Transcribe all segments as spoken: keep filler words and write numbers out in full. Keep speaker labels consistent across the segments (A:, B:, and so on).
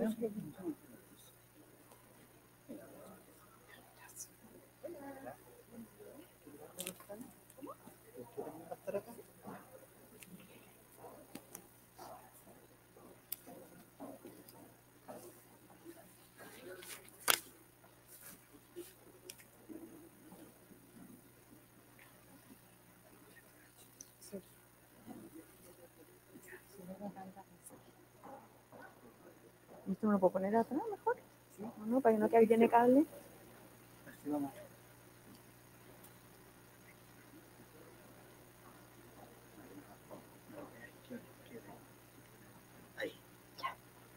A: ¿Esto no lo puedo poner atrás mejor? Sí. No, no, para que no quede tiene cable.
B: Así vamos. Ahí.
A: Ya.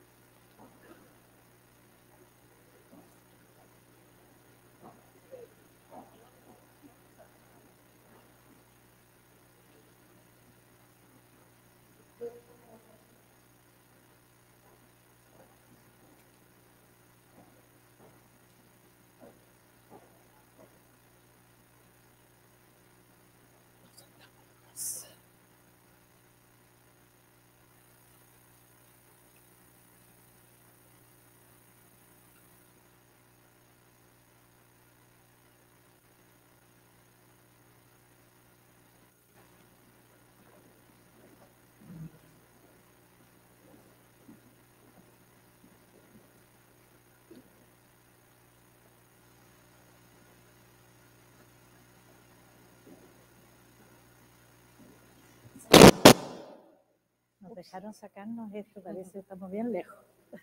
A: Nos dejaron sacarnos esto, parece que estamos bien lejos.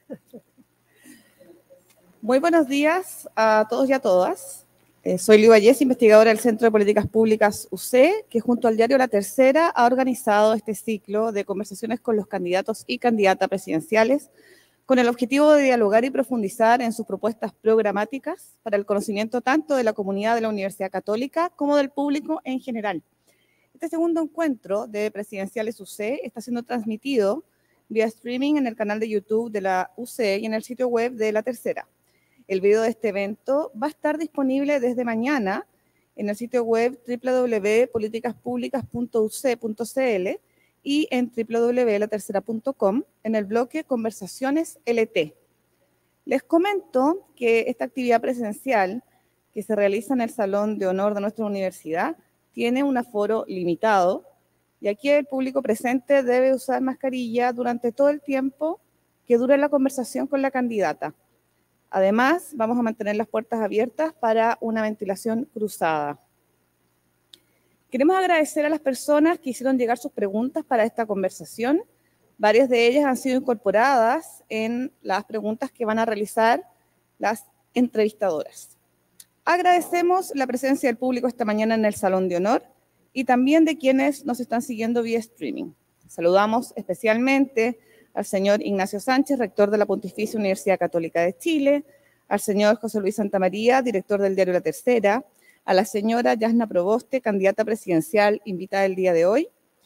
C: Muy buenos días a todos y a todas. Eh, soy Liu Vallés, investigadora del Centro de Políticas Públicas U C, que junto al diario La Tercera ha organizado este ciclo de conversaciones con los candidatos y candidatas presidenciales con el objetivo de dialogar y profundizar en sus propuestas programáticas para el conocimiento tanto de la comunidad de la Universidad Católica como del público en general. Este segundo encuentro de Presidenciales U C está siendo transmitido vía streaming en el canal de YouTube de la U C y en el sitio web de La Tercera. El video de este evento va a estar disponible desde mañana en el sitio web doble u doble u doble u punto políticas públicas punto u c punto c l y en doble u doble u doble u punto la tercera punto com en el bloque Conversaciones L T. Les comento que esta actividad presencial que se realiza en el Salón de Honor de nuestra universidad tiene un aforo limitado y aquí el público presente debe usar mascarilla durante todo el tiempo que dure la conversación con la candidata. Además, vamos a mantener las puertas abiertas para una ventilación cruzada. Queremos agradecer a las personas que hicieron llegar sus preguntas para esta conversación. Varias de ellas han sido incorporadas en las preguntas que van a realizar las entrevistadoras. Agradecemos la presencia del público esta mañana en el Salón de Honor y también de quienes nos están siguiendo vía streaming. Saludamos especialmente al señor Ignacio Sánchez, rector de la Pontificia Universidad Católica de Chile, al señor José Luis Santamaría, director del diario La Tercera, a la señora Yasna Proboste, candidata presidencial invitada el día de hoy,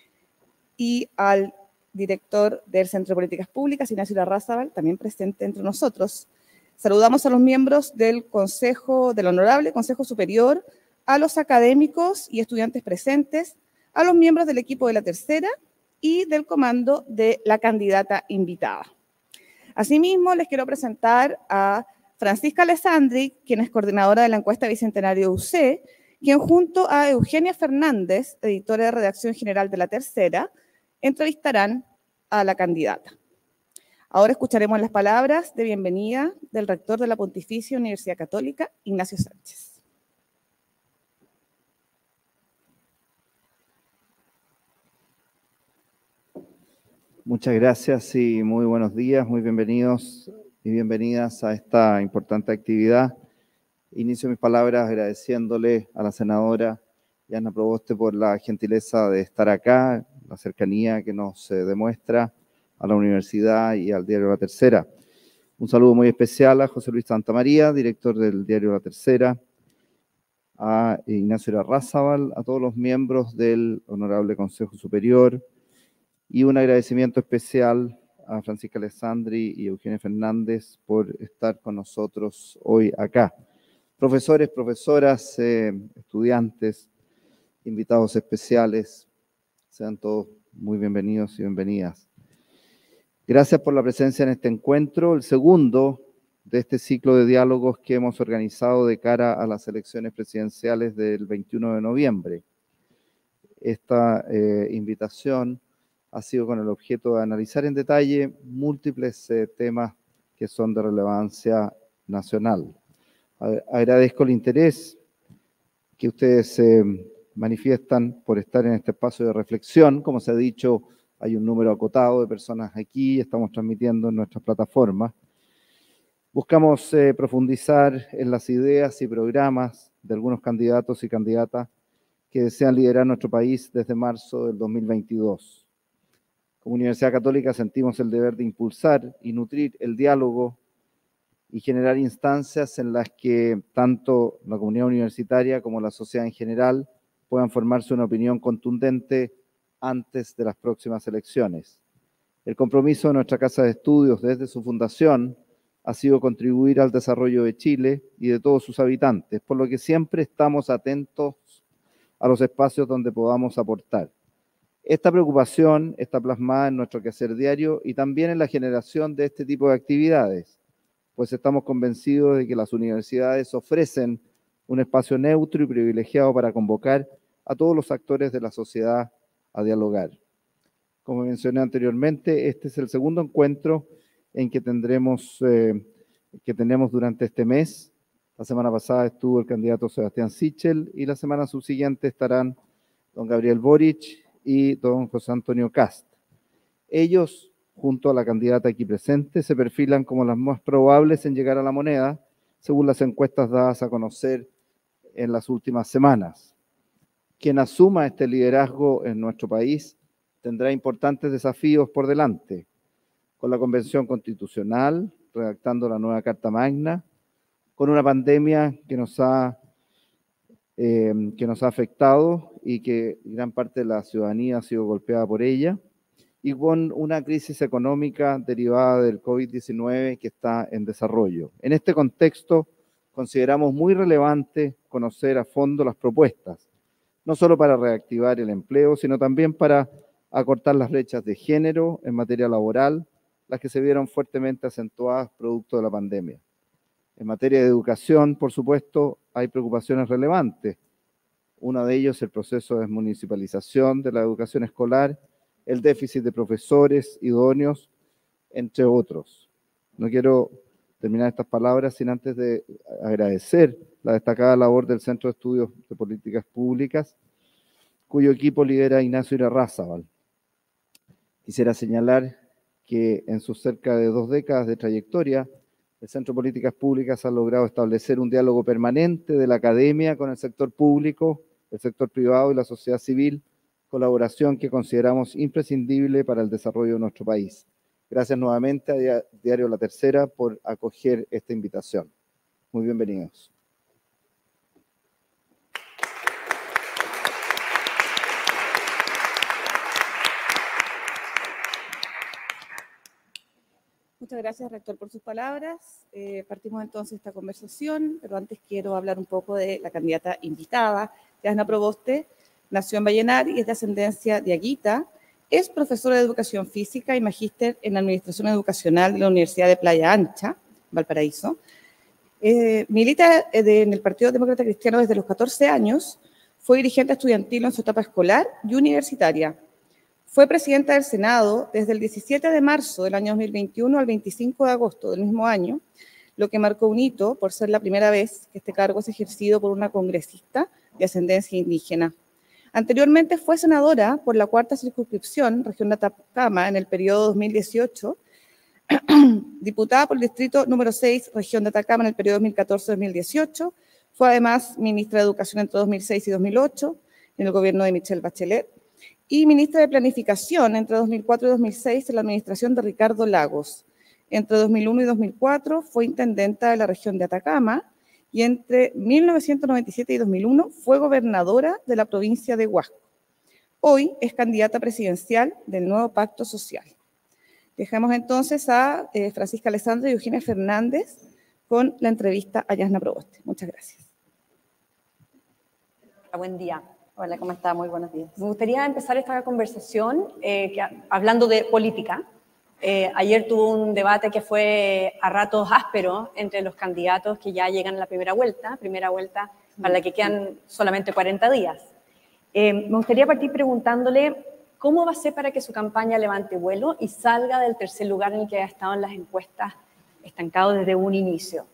C: y al director del Centro de Políticas Públicas, Ignacio Larrazábal, también presente entre nosotros. Saludamos a los miembros del Consejo, del Honorable Consejo Superior, a los académicos y estudiantes presentes, a los miembros del equipo de La Tercera y del comando de la candidata invitada. Asimismo, les quiero presentar a Francisca Alessandri, quien es coordinadora de la encuesta Bicentenario U C, quien junto a Eugenia Fernández, editora de redacción general de La Tercera, entrevistarán a la candidata. Ahora escucharemos las palabras de bienvenida del rector de la Pontificia Universidad Católica, Ignacio Sánchez.
B: Muchas gracias y muy buenos días, muy bienvenidos y bienvenidas a esta importante actividad. Inicio mis palabras agradeciéndole a la senadora Yasna Proboste por la gentileza de estar acá, la cercanía que nos eh, demuestra a la universidad y al diario La Tercera. Un saludo muy especial a José Luis Santamaría, director del diario La Tercera, a Ignacio Larrazábal, a todos los miembros del Honorable Consejo Superior, y un agradecimiento especial a Francisca Alessandri y Eugenia Fernández por estar con nosotros hoy acá. Profesores, profesoras, eh, estudiantes, invitados especiales, sean todos muy bienvenidos y bienvenidas. Gracias por la presencia en este encuentro, el segundo de este ciclo de diálogos que hemos organizado de cara a las elecciones presidenciales del veintiuno de noviembre. Esta eh, invitación ha sido con el objeto de analizar en detalle múltiples eh, temas que son de relevancia nacional. Agradezco el interés que ustedes eh, manifiestan por estar en este espacio de reflexión. Como se ha dicho, hay un número acotado de personas aquí, estamos transmitiendo en nuestras plataformas. Buscamos eh, profundizar en las ideas y programas de algunos candidatos y candidatas que desean liderar nuestro país desde marzo del dos mil veintidós. Como Universidad Católica sentimos el deber de impulsar y nutrir el diálogo y generar instancias en las que tanto la comunidad universitaria como la sociedad en general puedan formarse una opinión contundente antes de las próximas elecciones. El compromiso de nuestra Casa de Estudios desde su fundación ha sido contribuir al desarrollo de Chile y de todos sus habitantes, por lo que siempre estamos atentos a los espacios donde podamos aportar. Esta preocupación está plasmada en nuestro quehacer diario y también en la generación de este tipo de actividades, pues estamos convencidos de que las universidades ofrecen un espacio neutro y privilegiado para convocar a todos los actores de la sociedad a dialogar. Como mencioné anteriormente, este es el segundo encuentro en que tendremos, eh, que tenemos durante este mes. La semana pasada estuvo el candidato Sebastián Sichel y la semana subsiguiente estarán don Gabriel Boric y don José Antonio Kast. Ellos, junto a la candidata aquí presente, se perfilan como las más probables en llegar a la moneda, según las encuestas dadas a conocer en las últimas semanas. Quien asuma este liderazgo en nuestro país tendrá importantes desafíos por delante, con la Convención Constitucional, redactando la nueva Carta Magna, con una pandemia que nos ha, eh, que nos ha afectado y que gran parte de la ciudadanía ha sido golpeada por ella, y con una crisis económica derivada del COVID diecinueve que está en desarrollo. En este contexto, consideramos muy relevante conocer a fondo las propuestas, no solo para reactivar el empleo, sino también para acortar las brechas de género en materia laboral, las que se vieron fuertemente acentuadas producto de la pandemia. En materia de educación, por supuesto, hay preocupaciones relevantes. Uno de ellos es el proceso de desmunicipalización de la educación escolar, el déficit de profesores idóneos, entre otros. No quiero terminar estas palabras sin antes de agradecer la destacada labor del Centro de Estudios de Políticas Públicas, cuyo equipo lidera Ignacio Irarrázaval. Quisiera señalar que en sus cerca de dos décadas de trayectoria, el Centro de Políticas Públicas ha logrado establecer un diálogo permanente de la academia con el sector público, el sector privado y la sociedad civil, colaboración que consideramos imprescindible para el desarrollo de nuestro país. Gracias nuevamente a Diario La Tercera por acoger esta invitación. Muy bienvenidos.
C: Muchas gracias, rector, por sus palabras. Eh, partimos entonces esta conversación, pero antes quiero hablar un poco de la candidata invitada. Yasna Proboste nació en Vallenar y es de ascendencia diaguita. Es profesora de Educación Física y magíster en Administración Educacional de la Universidad de Playa Ancha, Valparaíso. Eh, milita en el Partido Demócrata Cristiano desde los catorce años. Fue dirigente estudiantil en su etapa escolar y universitaria. Fue presidenta del Senado desde el diecisiete de marzo del año dos mil veintiuno al veinticinco de agosto del mismo año, lo que marcó un hito por ser la primera vez que este cargo es ejercido por una congresista de ascendencia indígena. Anteriormente fue senadora por la cuarta circunscripción, región de Atacama, en el periodo dos mil dieciocho, diputada por el distrito número seis, región de Atacama, en el periodo dos mil catorce a dos mil dieciocho. Fue además ministra de Educación entre dos mil seis y dos mil ocho, en el gobierno de Michelle Bachelet, y ministra de Planificación entre dos mil cuatro y dos mil seis en la administración de Ricardo Lagos. Entre dos mil uno y dos mil cuatro fue intendenta de la región de Atacama y entre mil novecientos noventa y siete y dos mil uno fue gobernadora de la provincia de Huasco. Hoy es candidata presidencial del nuevo Pacto Social. Dejamos entonces a eh, Francisca Alessandra y Eugenia Fernández con la entrevista a Yasna Proboste. Muchas gracias.
D: Buen día. Hola, ¿cómo está? Muy buenos días. Me gustaría empezar esta conversación eh, que, hablando de política Eh, ayer tuvo un debate que fue a ratos áspero entre los candidatos que ya llegan a la primera vuelta, primera vuelta para la que quedan solamente cuarenta días. Eh, me gustaría partir preguntándole cómo va a ser para que su campaña levante vuelo y salga del tercer lugar en el que ha estado en las encuestas estancado desde un inicio.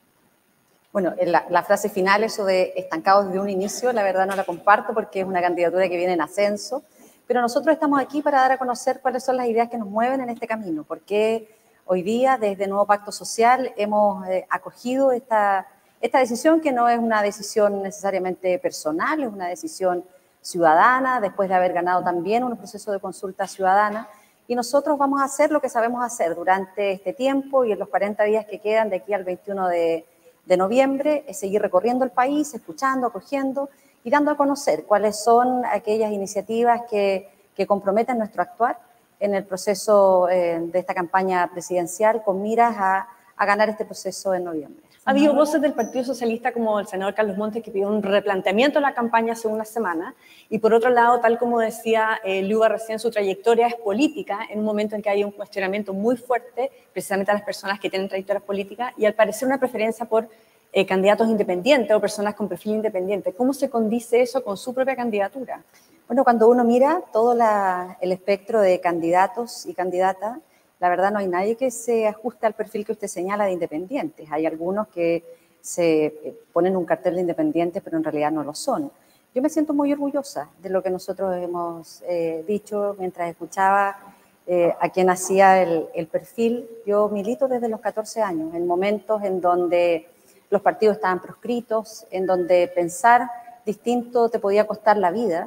E: Bueno, la, la frase final, eso de estancado desde un inicio, la verdad no la comparto porque es una candidatura que viene en ascenso, pero nosotros estamos aquí para dar a conocer cuáles son las ideas que nos mueven en este camino, porque hoy día desde Nuevo Pacto Social hemos eh, acogido esta, esta decisión que no es una decisión necesariamente personal, es una decisión ciudadana, después de haber ganado también un proceso de consulta ciudadana, y nosotros vamos a hacer lo que sabemos hacer durante este tiempo y en los cuarenta días que quedan de aquí al veintiuno de noviembre, es seguir recorriendo el país, escuchando, acogiendo y dando a conocer cuáles son aquellas iniciativas que, que comprometen nuestro actuar en el proceso eh, de esta campaña presidencial con miras a, a ganar este proceso en noviembre.
D: Ha habido voces del Partido Socialista como el senador Carlos Montes que pidió un replanteamiento de la campaña hace una semana y por otro lado, tal como decía eh, Liuba recién, su trayectoria es política en un momento en que hay un cuestionamiento muy fuerte precisamente a las personas que tienen trayectorias políticas y al parecer una preferencia por eh, candidatos independientes o personas con perfil independiente. ¿Cómo se condice eso con su propia candidatura?
E: Bueno, cuando uno mira todo la, el espectro de candidatos y candidatas, la verdad no hay nadie que se ajuste al perfil que usted señala de independientes. Hay algunos que se ponen un cartel de independientes, pero en realidad no lo son. Yo me siento muy orgullosa de lo que nosotros hemos eh, dicho mientras escuchaba eh, a quien hacía el, el perfil. Yo milito desde los catorce años, en momentos en donde los partidos estaban proscritos, en donde pensar distinto te podía costar la vida.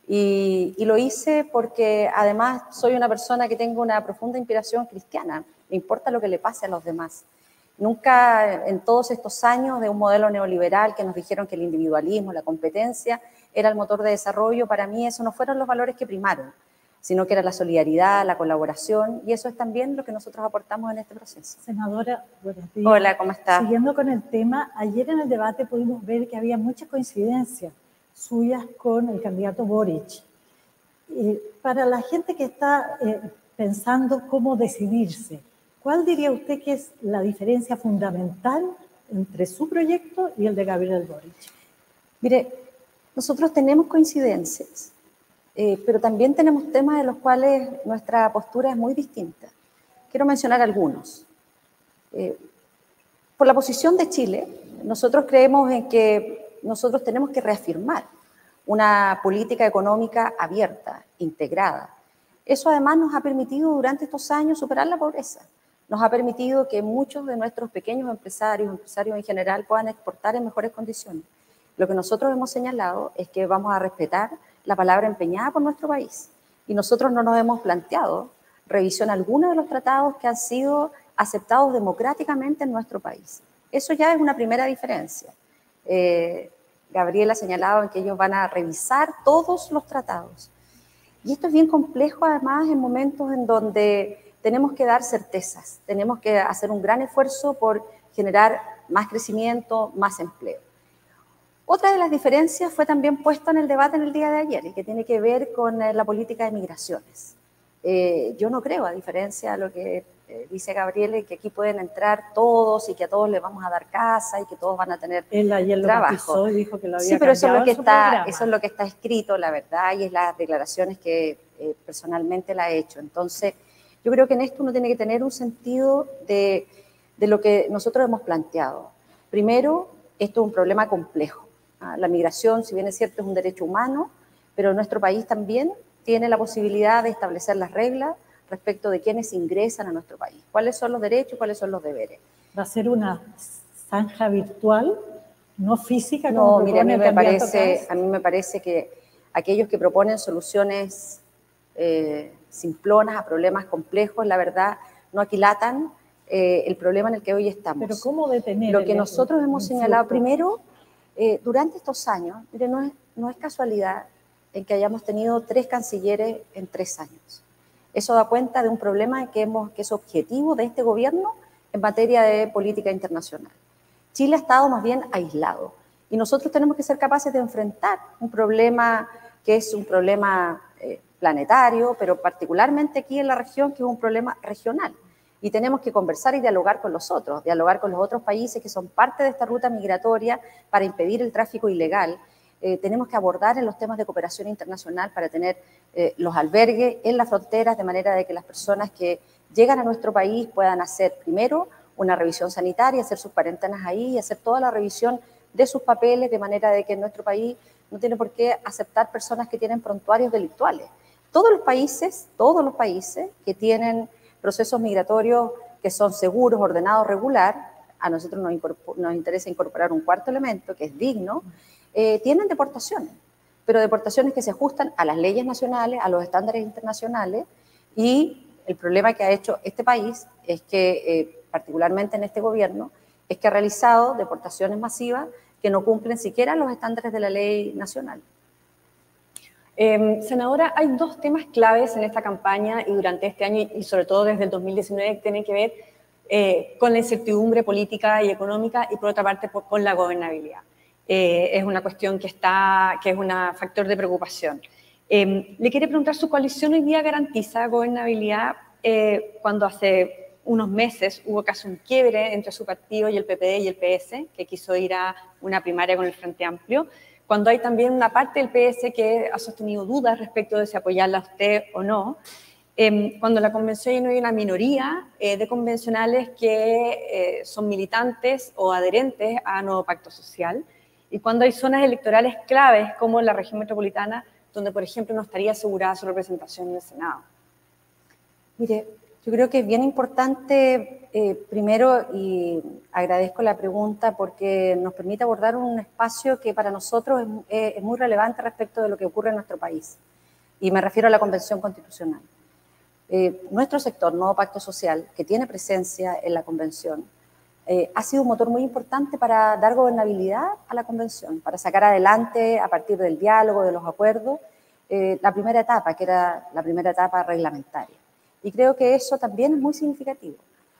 E: Y, y lo hice porque además soy una persona que tengo una profunda inspiración cristiana, me importa lo que le pase a los demás. Nunca en todos estos años de un modelo neoliberal que nos dijeron que el individualismo, la competencia era el motor de desarrollo, para mí eso no fueron los valores que primaron, sino que era la solidaridad, la colaboración, y eso es también lo que nosotros aportamos en este proceso.
A: Senadora, buenos días.
E: Hola, ¿cómo está?
A: Siguiendo con el tema, ayer en el debate pudimos ver que había muchas coincidencias suyas con el candidato Boric. Eh, para la gente que está eh, pensando cómo decidirse, ¿cuál diría usted que es la diferencia fundamental entre su proyecto y el de Gabriel Boric?
E: Mire, nosotros tenemos coincidencias, eh, pero también tenemos temas de los cuales nuestra postura es muy distinta. Quiero mencionar algunos. Eh, por la posición de Chile, nosotros creemos en que nosotros tenemos que reafirmar una política económica abierta, integrada. Eso además nos ha permitido durante estos años superar la pobreza. Nos ha permitido que muchos de nuestros pequeños empresarios, empresarios en general, puedan exportar en mejores condiciones. Lo que nosotros hemos señalado es que vamos a respetar la palabra empeñada por nuestro país. Y nosotros no nos hemos planteado revisión alguna de los tratados que han sido aceptados democráticamente en nuestro país. Eso ya es una primera diferencia. Eh, Gabriela señalaba que ellos van a revisar todos los tratados. Y esto es bien complejo, además, en momentos en donde tenemos que dar certezas, tenemos que hacer un gran esfuerzo por generar más crecimiento, más empleo. Otra de las diferencias fue también puesta en el debate en el día de ayer y que tiene que ver con la política de migraciones. Eh, yo no creo, a diferencia de lo que eh, dice Gabriela, que aquí pueden entrar todos y que a todos les vamos a dar casa y que todos van a tener
A: Él ayer
E: trabajo.
A: Lo y dijo que lo había
E: sí, pero eso es lo que está,
A: programa.
E: eso es lo que está escrito, la verdad, y es las declaraciones que eh, personalmente la he hecho. Entonces, yo creo que en esto uno tiene que tener un sentido de, de lo que nosotros hemos planteado. Primero, esto es un problema complejo. ¿ah? La migración, si bien es cierto, es un derecho humano, pero nuestro país también tiene la posibilidad de establecer las reglas respecto de quienes ingresan a nuestro país. ¿Cuáles son los derechos y cuáles son los deberes?
A: ¿Va a ser una zanja virtual, no física?
E: No,
A: como
E: mire, a mí,
A: propone el
E: me
A: candidato
E: parece,
A: Kast?
E: a mí me parece que aquellos que proponen soluciones eh, simplonas a problemas complejos, la verdad, no aquilatan eh, el problema en el que hoy estamos.
A: Pero ¿cómo detener?
E: Lo que
A: el,
E: nosotros
A: el,
E: hemos
A: el
E: señalado,
A: flujo?
E: primero, eh, durante estos años, mire, no es, no es casualidad en que hayamos tenido tres cancilleres en tres años. Eso da cuenta de un problema que, hemos, que es objetivo de este gobierno en materia de política internacional. Chile ha estado más bien aislado y nosotros tenemos que ser capaces de enfrentar un problema que es un problema eh, planetario, pero particularmente aquí en la región, que es un problema regional. Y tenemos que conversar y dialogar con los otros, dialogar con los otros países que son parte de esta ruta migratoria para impedir el tráfico ilegal. Eh, tenemos que abordar en los temas de cooperación internacional para tener eh, los albergues en las fronteras, de manera de que las personas que llegan a nuestro país puedan hacer primero una revisión sanitaria, hacer sus cuarentenas ahí y hacer toda la revisión de sus papeles, de manera de que en nuestro país no tiene por qué aceptar personas que tienen prontuarios delictuales. Todos los países, todos los países que tienen procesos migratorios que son seguros, ordenados, regular, a nosotros nos, nos interesa incorporar un cuarto elemento que es digno, eh, tienen deportaciones, pero deportaciones que se ajustan a las leyes nacionales, a los estándares internacionales, y el problema que ha hecho este país es que, eh, particularmente en este gobierno, es que ha realizado deportaciones masivas que no cumplen siquiera los estándares de la ley nacional.
D: Eh, senadora, hay dos temas claves en esta campaña y durante este año, y sobre todo desde el dos mil diecinueve, que tienen que ver eh, con la incertidumbre política y económica y, por otra parte, por, con la gobernabilidad. Eh, es una cuestión que, está, que es un factor de preocupación. Eh, le quería preguntar, ¿su coalición hoy día garantiza gobernabilidad eh, cuando hace unos meses hubo casi un quiebre entre su partido y el P P D y el P S, que quiso ir a una primaria con el Frente Amplio, cuando hay también una parte del P S que ha sostenido dudas respecto de si apoyarla a usted o no, eh, cuando la convención no hay una minoría eh, de convencionales que eh, son militantes o adherentes a Nuevo Pacto Social, y cuando hay zonas electorales claves como en la región metropolitana, donde, por ejemplo, no estaría asegurada su representación en el Senado.
E: Mire, yo creo que es bien importante, eh, primero, y agradezco la pregunta porque nos permite abordar un espacio que para nosotros es, es muy relevante respecto de lo que ocurre en nuestro país. Y me refiero a la Convención Constitucional. Eh, nuestro sector, Nuevo Pacto Social, que tiene presencia en la Convención, eh, ha sido un motor muy importante para dar gobernabilidad a la Convención, para sacar adelante, a partir del diálogo, de los acuerdos, eh, la primera etapa, que era la primera etapa reglamentaria. Y creo que eso también es muy significativo.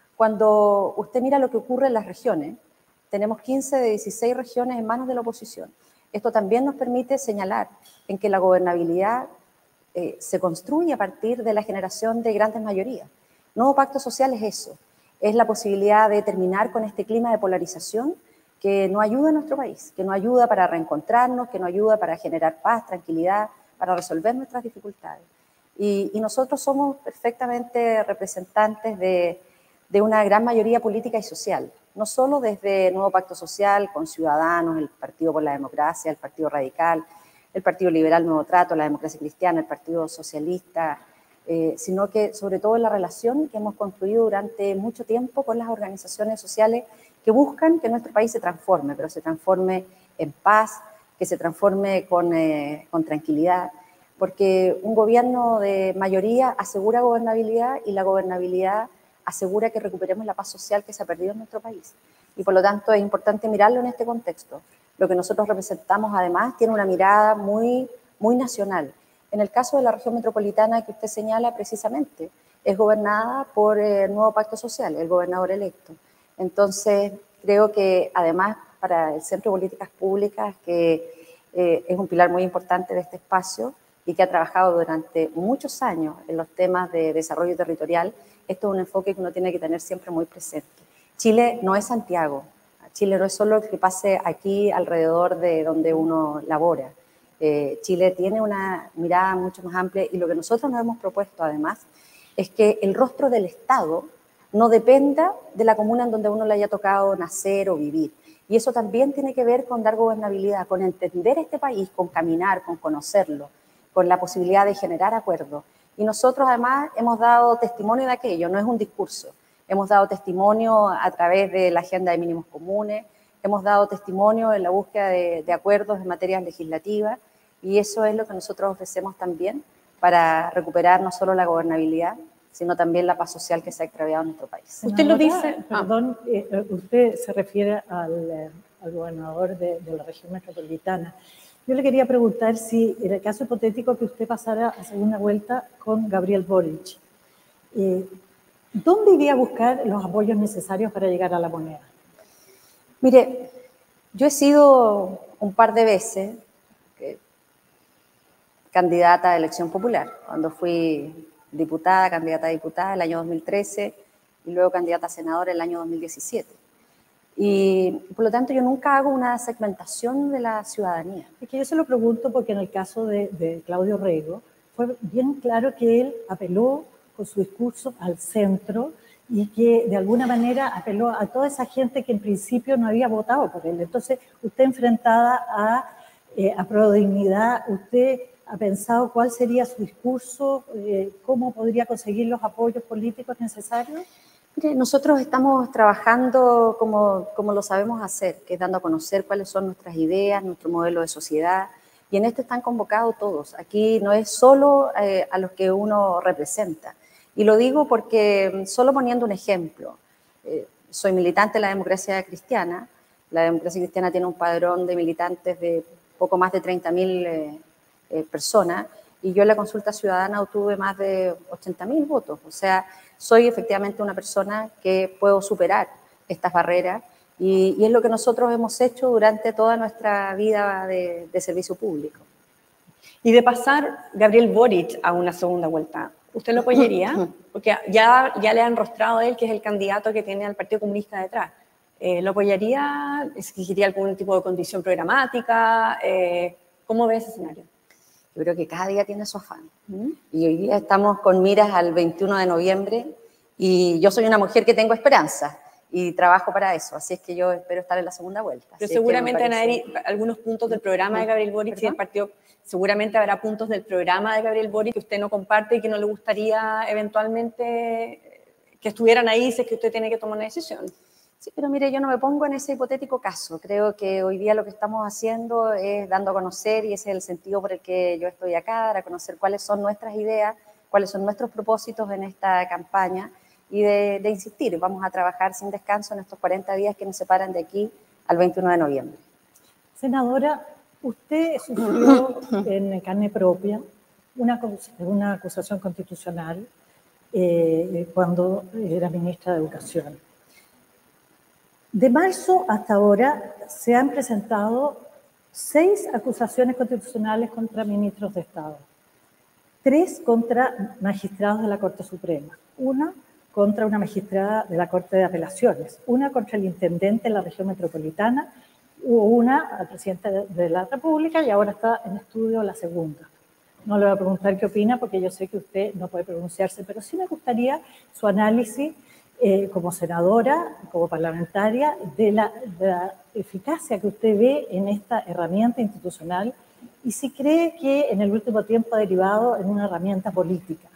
E: Cuando usted mira lo que ocurre en las regiones, tenemos quince de dieciséis regiones en manos de la oposición. Esto también nos permite señalar en que la gobernabilidad eh, se construye a partir de la generación de grandes mayorías. Nuevo Pacto Social es eso, es la posibilidad de terminar con este clima de polarización que no ayuda a nuestro país, que no ayuda para reencontrarnos, que no ayuda para generar paz, tranquilidad, para resolver nuestras dificultades. Y, y nosotros somos perfectamente representantes de, de una gran mayoría política y social, no solo desde Nuevo Pacto Social, con Ciudadanos, el Partido por la Democracia, el Partido Radical, el Partido Liberal Nuevo Trato, la Democracia Cristiana, el Partido Socialista, eh, sino que sobre todo en la relación que hemos construido durante mucho tiempo con las organizaciones sociales que buscan que nuestro país se transforme, pero se transforme en paz, que se transforme con, eh, con tranquilidad, porque un gobierno de mayoría asegura gobernabilidad y la gobernabilidad asegura que recuperemos la paz social que se ha perdido en nuestro país. Y por lo tanto es importante mirarlo en este contexto. Lo que nosotros representamos además tiene una mirada muy, muy nacional. En el caso de la región metropolitana que usted señala precisamente, es gobernada por el Nuevo Pacto Social, el gobernador electo. Entonces creo que además para el Centro de Políticas Públicas, que eh, es un pilar muy importante de este espacio, y que ha trabajado durante muchos años en los temas de desarrollo territorial, esto es un enfoque que uno tiene que tener siempre muy presente. Chile no es Santiago, Chile no es solo lo que pase aquí alrededor de donde uno labora. Eh, Chile tiene una mirada mucho más amplia y lo que nosotros nos hemos propuesto además es que el rostro del Estado no dependa de la comuna en donde uno le haya tocado nacer o vivir. Y eso también tiene que ver con dar gobernabilidad, con entender este país, con caminar, con conocerlo, con la posibilidad de generar acuerdos. Y nosotros además hemos dado testimonio de aquello, no es un discurso. Hemos dado testimonio a través de la agenda de mínimos comunes, hemos dado testimonio en la búsqueda de, de acuerdos en materias legislativas, y eso es lo que nosotros ofrecemos también para recuperar no solo la gobernabilidad, sino también la paz social que se ha extraviado en nuestro país.
A: Usted lo dice, perdón, ah. eh, usted se refiere al, eh, al gobernador de, de la región metropolitana. Yo le quería preguntar si, en el caso hipotético que usted pasara a segunda vuelta con Gabriel Boric, eh, ¿dónde iría a buscar los apoyos necesarios para llegar a la moneda?
E: Mire, yo he sido un par de veces, candidata a elección popular, cuando fui diputada, candidata a diputada el año dos mil trece y luego candidata a senadora el año dos mil diecisiete. Y por lo tanto yo nunca hago una segmentación de la ciudadanía.
A: Es que yo se lo pregunto porque en el caso de, de Claudio Rego fue bien claro que él apeló con su discurso al centro y que de alguna manera apeló a toda esa gente que en principio no había votado por él. Entonces, usted enfrentada a, eh, a Prodignidad, ¿usted ha pensado cuál sería su discurso? Eh, ¿Cómo podría conseguir los apoyos políticos necesarios?
E: Mire, nosotros estamos trabajando como, como lo sabemos hacer, que es dando a conocer cuáles son nuestras ideas, nuestro modelo de sociedad, y en esto están convocados todos. Aquí no es solo eh, a los que uno representa. Y lo digo porque, solo poniendo un ejemplo, eh, soy militante de la democracia cristiana. La democracia cristiana tiene un padrón de militantes de poco más de treinta mil eh, eh, personas, y yo en la consulta ciudadana obtuve más de ochenta mil votos. O sea, soy efectivamente una persona que puedo superar estas barreras, y, y es lo que nosotros hemos hecho durante toda nuestra vida de, de servicio público.
D: Y de pasar Gabriel Boric a una segunda vuelta, ¿usted lo apoyaría? Porque ya, ya le han rostrado a él que es el candidato que tiene al Partido Comunista detrás. Eh, ¿Lo apoyaría? ¿Exigiría algún tipo de condición programática? Eh, ¿Cómo ve ese escenario?
E: Yo creo que cada día tiene su afán. ¿Mm? Y hoy día estamos con miras al veintiuno de noviembre, y yo soy una mujer que tengo esperanza y trabajo para eso, así es que yo espero estar en la segunda vuelta.
D: Pero
E: así
D: seguramente
E: es que
D: van a haber algunos puntos del programa de Gabriel Boric y del partido, seguramente habrá puntos del programa de Gabriel Boric que usted no comparte y que no le gustaría eventualmente que estuvieran ahí si es que usted tiene que tomar una decisión.
E: Sí, pero mire, yo no me pongo en ese hipotético caso. Creo que hoy día lo que estamos haciendo es dando a conocer, y ese es el sentido por el que yo estoy acá, dar a conocer cuáles son nuestras ideas, cuáles son nuestros propósitos en esta campaña, y de, de insistir, vamos a trabajar sin descanso en estos cuarenta días que nos separan de aquí al veintiuno de noviembre.
A: Senadora, usted sufrió en carne propia una, una acusación constitucional eh, cuando era ministra de Educación. De marzo hasta ahora se han presentado seis acusaciones constitucionales contra ministros de Estado, tres contra magistrados de la Corte Suprema, una contra una magistrada de la Corte de Apelaciones, una contra el intendente de la región metropolitana, hubo una al presidente de la República y ahora está en estudio la segunda. No le voy a preguntar qué opina porque yo sé que usted no puede pronunciarse, pero sí me gustaría su análisis Eh, como senadora, como parlamentaria, de la, de la eficacia que usted ve en esta herramienta institucional y si cree que en el último tiempo ha derivado en una herramienta política.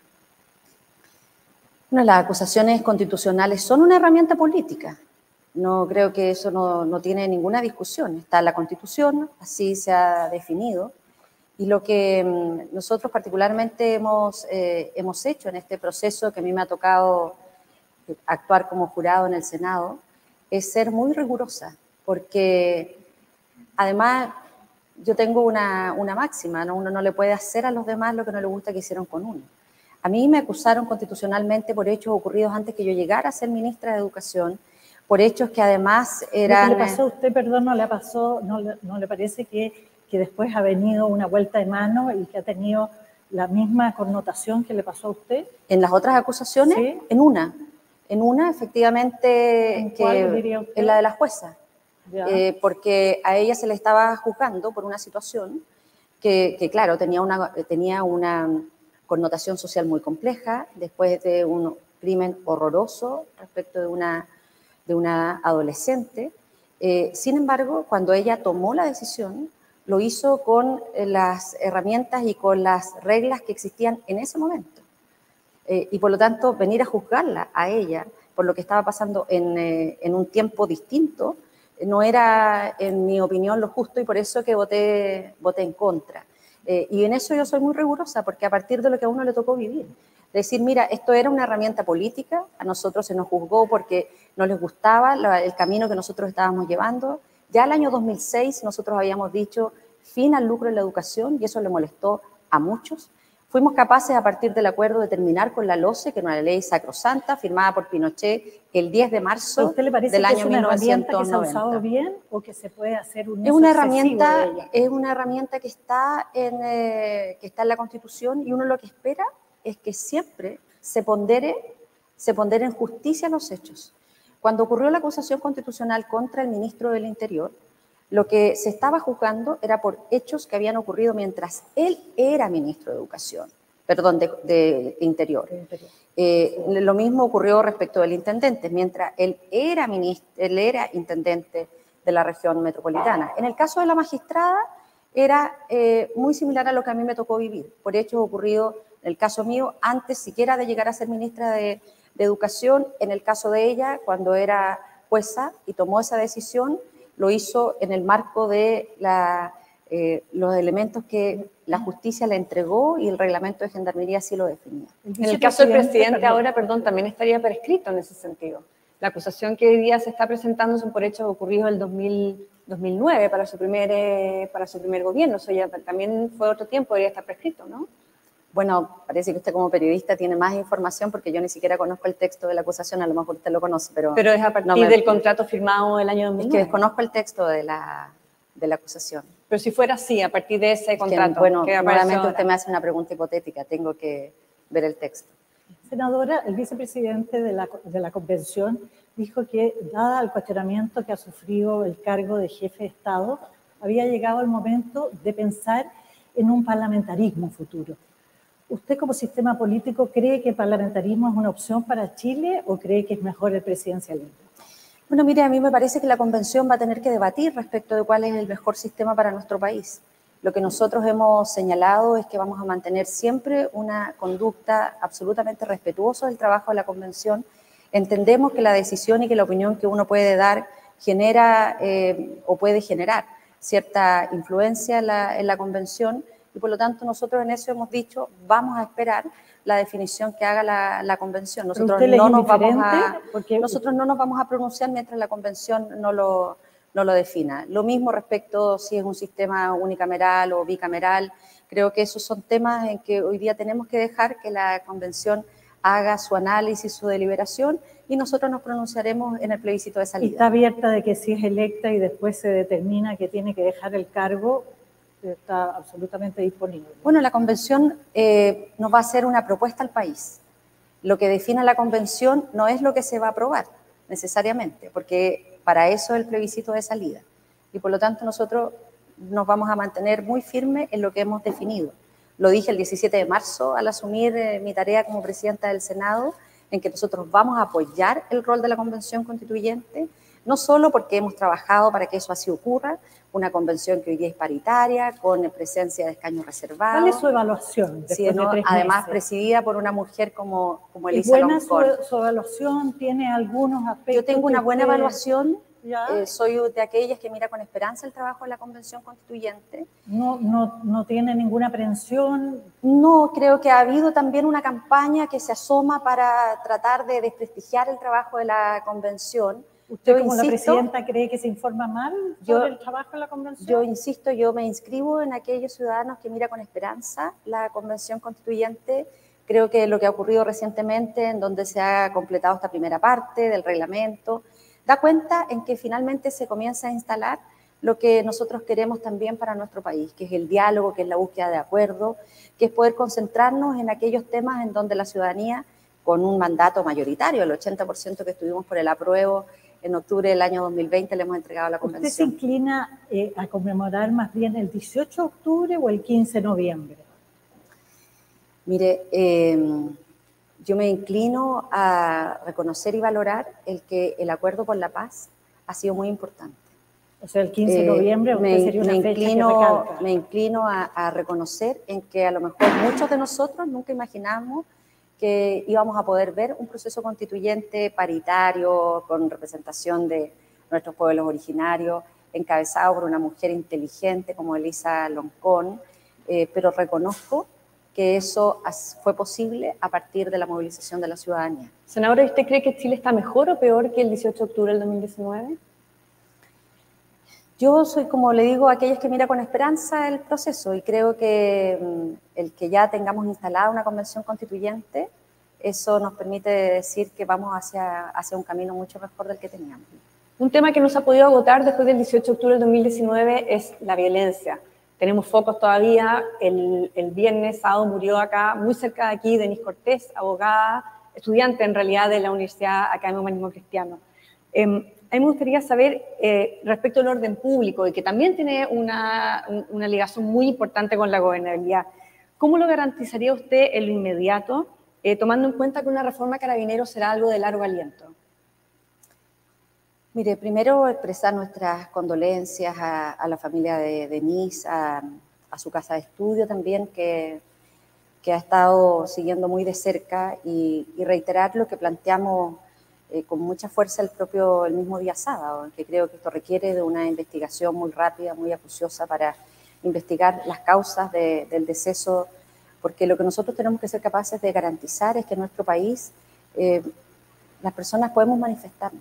E: Bueno, las acusaciones constitucionales son una herramienta política. No creo que eso no, no tiene ninguna discusión. Está en la Constitución, así se ha definido. Y lo que mmm, nosotros particularmente hemos, eh, hemos hecho en este proceso que a mí me ha tocado actuar como jurado en el Senado, es ser muy rigurosa, porque además yo tengo una, una máxima, ¿no? Uno no le puede hacer a los demás lo que no le gusta que hicieron con uno. A mí me acusaron constitucionalmente por hechos ocurridos antes que yo llegara a ser ministra de Educación, por hechos que además eran...
A: ¿Lo que le pasó a usted, perdón, no le pasó, no, no le parece que, que después ha venido una vuelta de mano y que ha tenido la misma connotación que le pasó a usted?
E: ¿En las otras acusaciones?
A: ¿Sí?
E: En una. En una, efectivamente,
A: ¿En
E: que
A: cuál, diría usted?
E: En la de la jueza,
A: eh,
E: porque a ella se le estaba juzgando por una situación que, que claro, tenía una, tenía una connotación social muy compleja, después de un crimen horroroso respecto de una, de una adolescente. Eh, sin embargo, cuando ella tomó la decisión, lo hizo con las herramientas y con las reglas que existían en ese momento. Eh, y por lo tanto, venir a juzgarla a ella por lo que estaba pasando en, eh, en un tiempo distinto, eh, no era, en mi opinión, lo justo, y por eso que voté, voté en contra. Eh, y en eso yo soy muy rigurosa, porque a partir de lo que a uno le tocó vivir, decir, mira, esto era una herramienta política, a nosotros se nos juzgó porque no les gustaba la, el camino que nosotros estábamos llevando. Ya el año dos mil seis nosotros habíamos dicho fin al lucro en la educación, y eso le molestó a muchos. Fuimos capaces, a partir del acuerdo, de terminar con la LOCE, que era una ley sacrosanta, firmada por Pinochet el diez de marzo
A: ¿A usted le parece
E: del
A: que
E: año
A: es una
E: mil novecientos noventa.
A: herramienta que se ha usado bien o que se puede hacer un uso
E: Es una
A: excesivo
E: herramienta,
A: de ella?
E: es una herramienta que está, en, eh, que está en la Constitución, y uno lo que espera es que siempre se pondere, se pondere en justicia los hechos. Cuando ocurrió la acusación constitucional contra el ministro del Interior, lo que se estaba juzgando era por hechos que habían ocurrido mientras él era ministro de Educación, perdón, de, de Interior.
A: De interior.
E: Eh, sí. Lo mismo ocurrió respecto del intendente, mientras él era, ministro, él era intendente de la región metropolitana. En el caso de la magistrada era eh, muy similar a lo que a mí me tocó vivir, por hechos ocurridos, en el caso mío, antes siquiera de llegar a ser ministra de, de Educación. En el caso de ella, cuando era jueza y tomó esa decisión, lo hizo en el marco de la, eh, los elementos que la justicia le entregó y el reglamento de gendarmería así lo definía.
D: En el caso del presidente perdón. ahora, perdón, también estaría prescrito en ese sentido. La acusación que hoy día se está presentando son por hechos ocurridos en el dos mil, dos mil nueve para su primer, eh, para su primer gobierno. Eso ya también fue otro tiempo, debería estar prescrito, ¿no? Bueno, parece que usted como periodista tiene más información porque yo ni siquiera conozco el texto de la acusación, a lo mejor usted lo conoce, pero... Pero es a partir no me... del contrato firmado el año dos mil nueve.
E: Es que desconozco el texto de la, de la acusación.
D: Pero si fuera así, a partir de ese contrato...
E: Que, bueno,
D: que
E: nuevamente usted me hace una pregunta hipotética, tengo que ver el texto.
A: Senadora, el vicepresidente de la, de la convención dijo que, dada el cuestionamiento que ha sufrido el cargo de jefe de Estado, había llegado el momento de pensar en un parlamentarismo futuro. ¿Usted como sistema político cree que el parlamentarismo es una opción para Chile o cree que es mejor el presidencialismo?
E: Bueno, mire, a mí me parece que la convención va a tener que debatir respecto de cuál es el mejor sistema para nuestro país. Lo que nosotros hemos señalado es que vamos a mantener siempre una conducta absolutamente respetuosa del trabajo de la convención. Entendemos que la decisión y que la opinión que uno puede dar genera eh, o puede generar cierta influencia en la, en la convención, y por lo tanto nosotros en eso hemos dicho, vamos a esperar la definición que haga la, la convención. Nosotros no, nos vamos a, porque... nosotros no nos vamos a pronunciar mientras la convención no lo, no lo defina. Lo mismo respecto si es un sistema unicameral o bicameral. Creo que esos son temas en que hoy día tenemos que dejar que la convención haga su análisis, su deliberación, y nosotros nos pronunciaremos en el plebiscito de salida.
A: ¿Y está abierta de que si es electa y después se determina que tiene que dejar el cargo, está absolutamente disponible?
E: Bueno, la convención eh, nos va a hacer una propuesta al país. Lo que defina la convención no es lo que se va a aprobar necesariamente, porque para eso es el plebiscito de salida. Y por lo tanto nosotros nos vamos a mantener muy firmes en lo que hemos definido. Lo dije el diecisiete de marzo al asumir eh, mi tarea como presidenta del Senado, en que nosotros vamos a apoyar el rol de la Convención Constituyente, no solo porque hemos trabajado para que eso así ocurra, una convención que hoy día es paritaria, con presencia de escaños reservados.
A: ¿Cuál es su evaluación?
E: Sí, ¿no?
A: De tres
E: Además,
A: meses?
E: Presidida por una mujer como, como
A: ¿Es
E: Elisa
A: buena
E: Loncón.
A: su, su evaluación? ¿Tiene algunos aspectos?
E: Yo tengo una buena
A: usted...
E: evaluación. Eh, soy de aquellas que mira con esperanza el trabajo de la Convención Constituyente.
A: ¿No, no, no tiene ninguna aprehensión?
E: No, creo que ha habido también una campaña que se asoma para tratar de desprestigiar el trabajo de la Convención.
A: ¿Usted
E: yo
A: como
E: insisto,
A: la presidenta cree que se informa mal
E: yo,
A: sobre el trabajo de la Convención?
E: Yo insisto, yo me inscribo en aquellos ciudadanos que mira con esperanza la Convención Constituyente. Creo que lo que ha ocurrido recientemente, en donde se ha completado esta primera parte del reglamento, da cuenta en que finalmente se comienza a instalar lo que nosotros queremos también para nuestro país, que es el diálogo, que es la búsqueda de acuerdo, que es poder concentrarnos en aquellos temas en donde la ciudadanía, con un mandato mayoritario, el ochenta por ciento que estuvimos por el apruebo en octubre del año dos mil veinte, le hemos entregado a la Convención.
A: ¿Usted se inclina eh, a conmemorar más bien el dieciocho de octubre o el quince de noviembre?
E: Mire, eh, yo me inclino a reconocer y valorar el que el acuerdo por la paz ha sido muy importante.
A: O sea, el quince de noviembre
E: eh,
A: usted
E: me,
A: sería una
E: me
A: fecha
E: inclino,
A: que recalca.
E: Me inclino a, a reconocer en que a lo mejor muchos de nosotros nunca imaginamos que íbamos a poder ver un proceso constituyente paritario, con representación de nuestros pueblos originarios, encabezado por una mujer inteligente como Elisa Loncón, eh, pero reconozco que eso fue posible a partir de la movilización de la ciudadanía.
D: Senadora, ¿usted cree que Chile está mejor o peor que el dieciocho de octubre del dos mil diecinueve?
E: Yo soy, como le digo, aquellos que mira con esperanza el proceso y creo que um, el que ya tengamos instalada una convención constituyente, eso nos permite decir que vamos hacia, hacia un camino mucho mejor del que teníamos.
D: Un tema que nos ha podido agotar después del dieciocho de octubre del dos mil diecinueve es la violencia. Tenemos focos todavía. El, el viernes, sábado, murió acá, muy cerca de aquí, Denise Cortés, abogada, estudiante en realidad de la Universidad Academia Humanismo Cristiano. Eh, a mí me gustaría saber, eh, respecto al orden público, y que también tiene una, una ligación muy importante con la gobernabilidad, ¿cómo lo garantizaría usted en lo inmediato, eh, tomando en cuenta que una reforma Carabineros será algo de largo aliento?
E: Mire, primero expresar nuestras condolencias a, a la familia de Denise, a, a su casa de estudio también, que, que ha estado siguiendo muy de cerca, y, y reiterar lo que planteamos eh, con mucha fuerza el propio, el mismo día sábado, que creo que esto requiere de una investigación muy rápida, muy acuciosa para investigar las causas de, del deceso, porque lo que nosotros tenemos que ser capaces de garantizar es que en nuestro país eh, las personas podemos manifestarnos.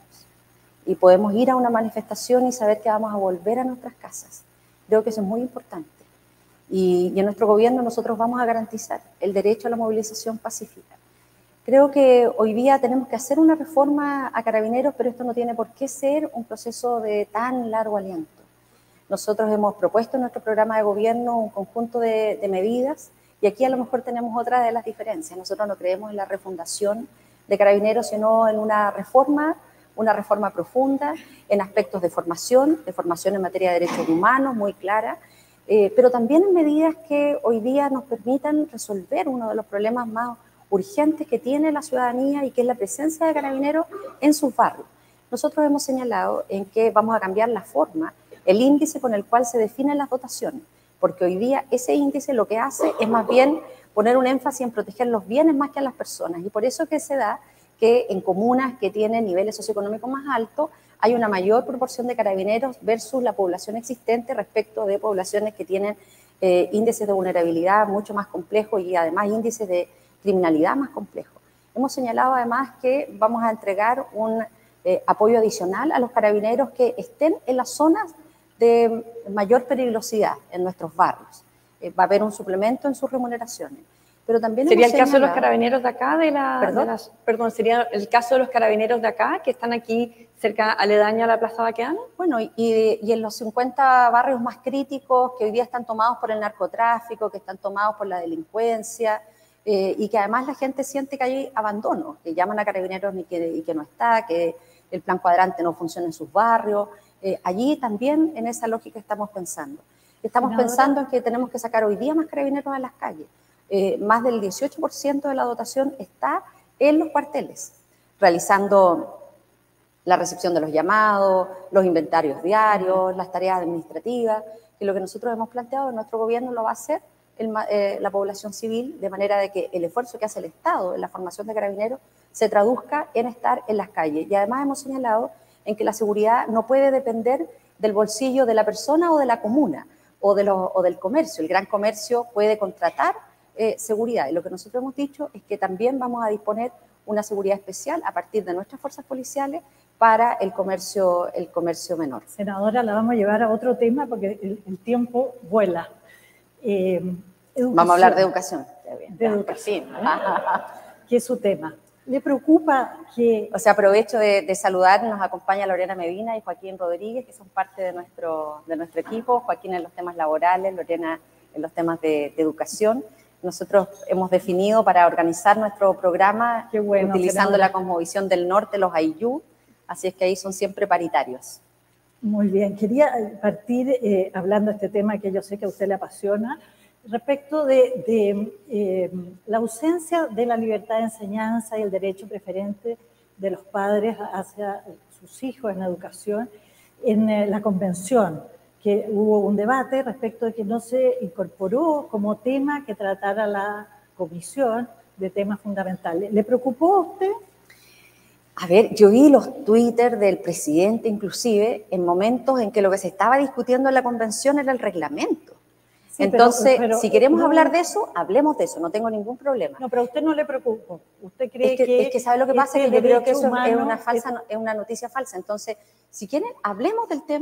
E: Y podemos ir a una manifestación y saber que vamos a volver a nuestras casas. Creo que eso es muy importante. Y, y en nuestro gobierno nosotros vamos a garantizar el derecho a la movilización pacífica. Creo que hoy día tenemos que hacer una reforma a Carabineros, pero esto no tiene por qué ser un proceso de tan largo aliento. Nosotros hemos propuesto en nuestro programa de gobierno un conjunto de, de medidas, y aquí a lo mejor tenemos otra de las diferencias. Nosotros no creemos en la refundación de Carabineros, sino en una reforma una reforma profunda en aspectos de formación, de formación en materia de derechos humanos, muy clara, eh, pero también en medidas que hoy día nos permitan resolver uno de los problemas más urgentes que tiene la ciudadanía, y que es la presencia de Carabineros en sus barrios. Nosotros hemos señalado en que vamos a cambiar la forma, el índice con el cual se definen las dotaciones, porque hoy día ese índice lo que hace es más bien poner un énfasis en proteger los bienes más que a las personas, y por eso que se da que en comunas que tienen niveles socioeconómicos más altos hay una mayor proporción de Carabineros versus la población existente respecto de poblaciones que tienen eh, índices de vulnerabilidad mucho más complejos y además índices de criminalidad más complejos. Hemos señalado además que vamos a entregar un eh, apoyo adicional a los Carabineros que estén en las zonas de mayor peligrosidad en nuestros barrios. Eh, va a haber un suplemento en sus remuneraciones. Pero también
D: ¿Sería el caso
E: señalado,
D: de los Carabineros de acá? De la,
E: ¿Perdón?
D: De las, perdón, ¿sería el caso de los Carabineros de acá, que están aquí cerca, aledaña a la Plaza Baqueano?
E: Bueno, y, y en los cincuenta barrios más críticos que hoy día están tomados por el narcotráfico, que están tomados por la delincuencia, eh, y que además la gente siente que hay abandono, que llaman a Carabineros y que, y que no está, que el plan cuadrante no funciona en sus barrios. Eh, allí también en esa lógica estamos pensando. Estamos pensando en que tenemos que sacar hoy día más Carabineros a las calles. Eh, más del dieciocho por ciento de la dotación está en los cuarteles, realizando la recepción de los llamados, los inventarios diarios, las tareas administrativas, y lo que nosotros hemos planteado en nuestro gobierno lo va a hacer el, eh, la población civil, de manera de que el esfuerzo que hace el Estado en la formación de Carabineros se traduzca en estar en las calles. Y además hemos señalado en que la seguridad no puede depender del bolsillo de la persona o de la comuna o, de lo, o del comercio. El gran comercio puede contratar Eh, seguridad, y lo que nosotros hemos dicho es que también vamos a disponer una seguridad especial a partir de nuestras fuerzas policiales para el comercio, el comercio menor.
A: Senadora, la vamos a llevar a otro tema porque el, el tiempo vuela. Eh,
E: vamos a hablar de educación.
A: De educación, ¿eh? ¿Qué es su tema? ¿Le preocupa que...?
E: O sea, aprovecho de, de saludar, nos acompaña Lorena Medina y Joaquín Rodríguez, que son parte de nuestro, de nuestro equipo, Joaquín en los temas laborales, Lorena en los temas de, de educación. Nosotros hemos definido para organizar nuestro programa, Qué bueno, utilizando la cosmovisión del norte, los Ayllu, así es que ahí son siempre paritarios.
A: Muy bien, quería partir eh, hablando de este tema que yo sé que a usted le apasiona, respecto de, de eh, la ausencia de la libertad de enseñanza y el derecho preferente de los padres hacia sus hijos en la educación en eh, la convención, que hubo un debate respecto de que no se incorporó como tema que tratara la comisión de temas fundamentales. ¿Le preocupó a usted?
E: A ver, yo vi los Twitter del presidente inclusive en momentos en que lo que se estaba discutiendo en la convención era el reglamento. Sí, Entonces, pero, pero, si queremos no, hablar de eso, hablemos de eso, no tengo ningún problema.
A: No, pero a usted no le preocupa. ¿Usted cree
E: es que,
A: que...?
E: Es que ¿sabe lo que pasa? Que yo creo que eso es una, falsa, es una noticia falsa. Entonces, si quieren, hablemos del tema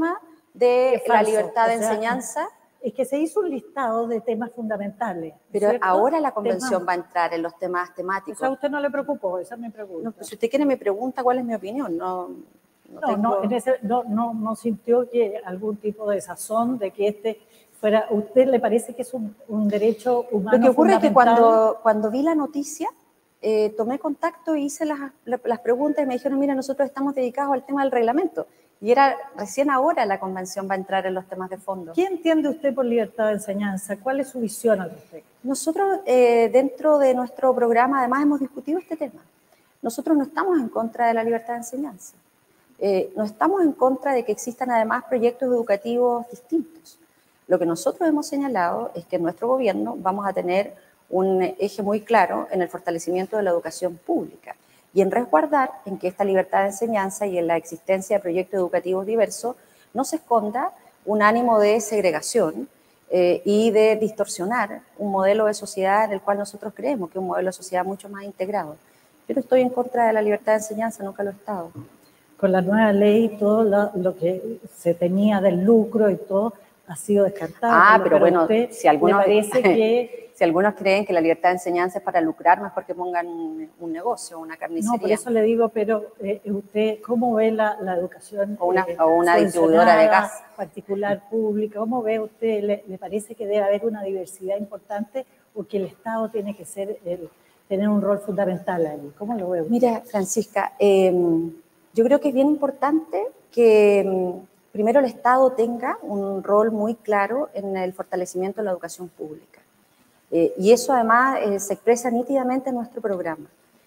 E: de la
A: falso,
E: libertad de
A: o sea,
E: enseñanza.
A: Es que se hizo un listado de temas fundamentales.
E: Pero
A: ¿cierto?
E: ahora la convención
A: temas.
E: va a entrar en los temas temáticos.
A: O sea, a usted no le preocupó, esa es mi pregunta.
E: No, pues si usted quiere me pregunta cuál es mi opinión. No, no,
A: no,
E: tengo...
A: no, en ese, no, no, no sintió que algún tipo de desazón de que este fuera, ¿a usted le parece que es un, un derecho humano?
E: Lo que ocurre es que cuando, cuando vi la noticia, eh, tomé contacto e hice las, las preguntas y me dijeron, mira, nosotros estamos dedicados al tema del reglamento. Y era recién ahora la convención va a entrar en los temas de fondo.
A: ¿Qué entiende usted por libertad de enseñanza? ¿Cuál es su visión al respecto?
E: Nosotros, eh, dentro de nuestro programa, además hemos discutido este tema. Nosotros no estamos en contra de la libertad de enseñanza. Eh, no estamos en contra de que existan además proyectos educativos distintos. Lo que nosotros hemos señalado es que en nuestro gobierno vamos a tener un eje muy claro en el fortalecimiento de la educación pública y en resguardar en que esta libertad de enseñanza y en la existencia de proyectos educativos diversos no se esconda un ánimo de segregación eh, y de distorsionar un modelo de sociedad en el cual nosotros creemos que es un modelo de sociedad mucho más integrado. Yo no estoy en contra de la libertad de enseñanza, nunca lo he estado.
A: Con la nueva ley, todo lo, lo que se tenía del lucro y todo ha sido descartado.
E: Ah, pero bueno,
A: usted
E: si algunos,
A: parece que...
E: si algunos creen que la libertad de enseñanza es para lucrar, mejor que pongan un, un negocio, una carnicería.
A: No, por eso le digo, pero eh, usted, ¿cómo ve la, la educación?
E: O una,
A: eh,
E: o una distribuidora de gas.
A: Particular, pública, ¿cómo ve usted? ¿Le, le parece que debe haber una diversidad importante o que el Estado tiene que ser el, tener un rol fundamental ahí? ¿Cómo lo ve usted?
E: Mira, Francisca, eh, yo creo que es bien importante que primero el Estado tenga un rol muy claro en el fortalecimiento de la educación pública. Eh, y eso además eh, se expresa nítidamente en nuestro programa.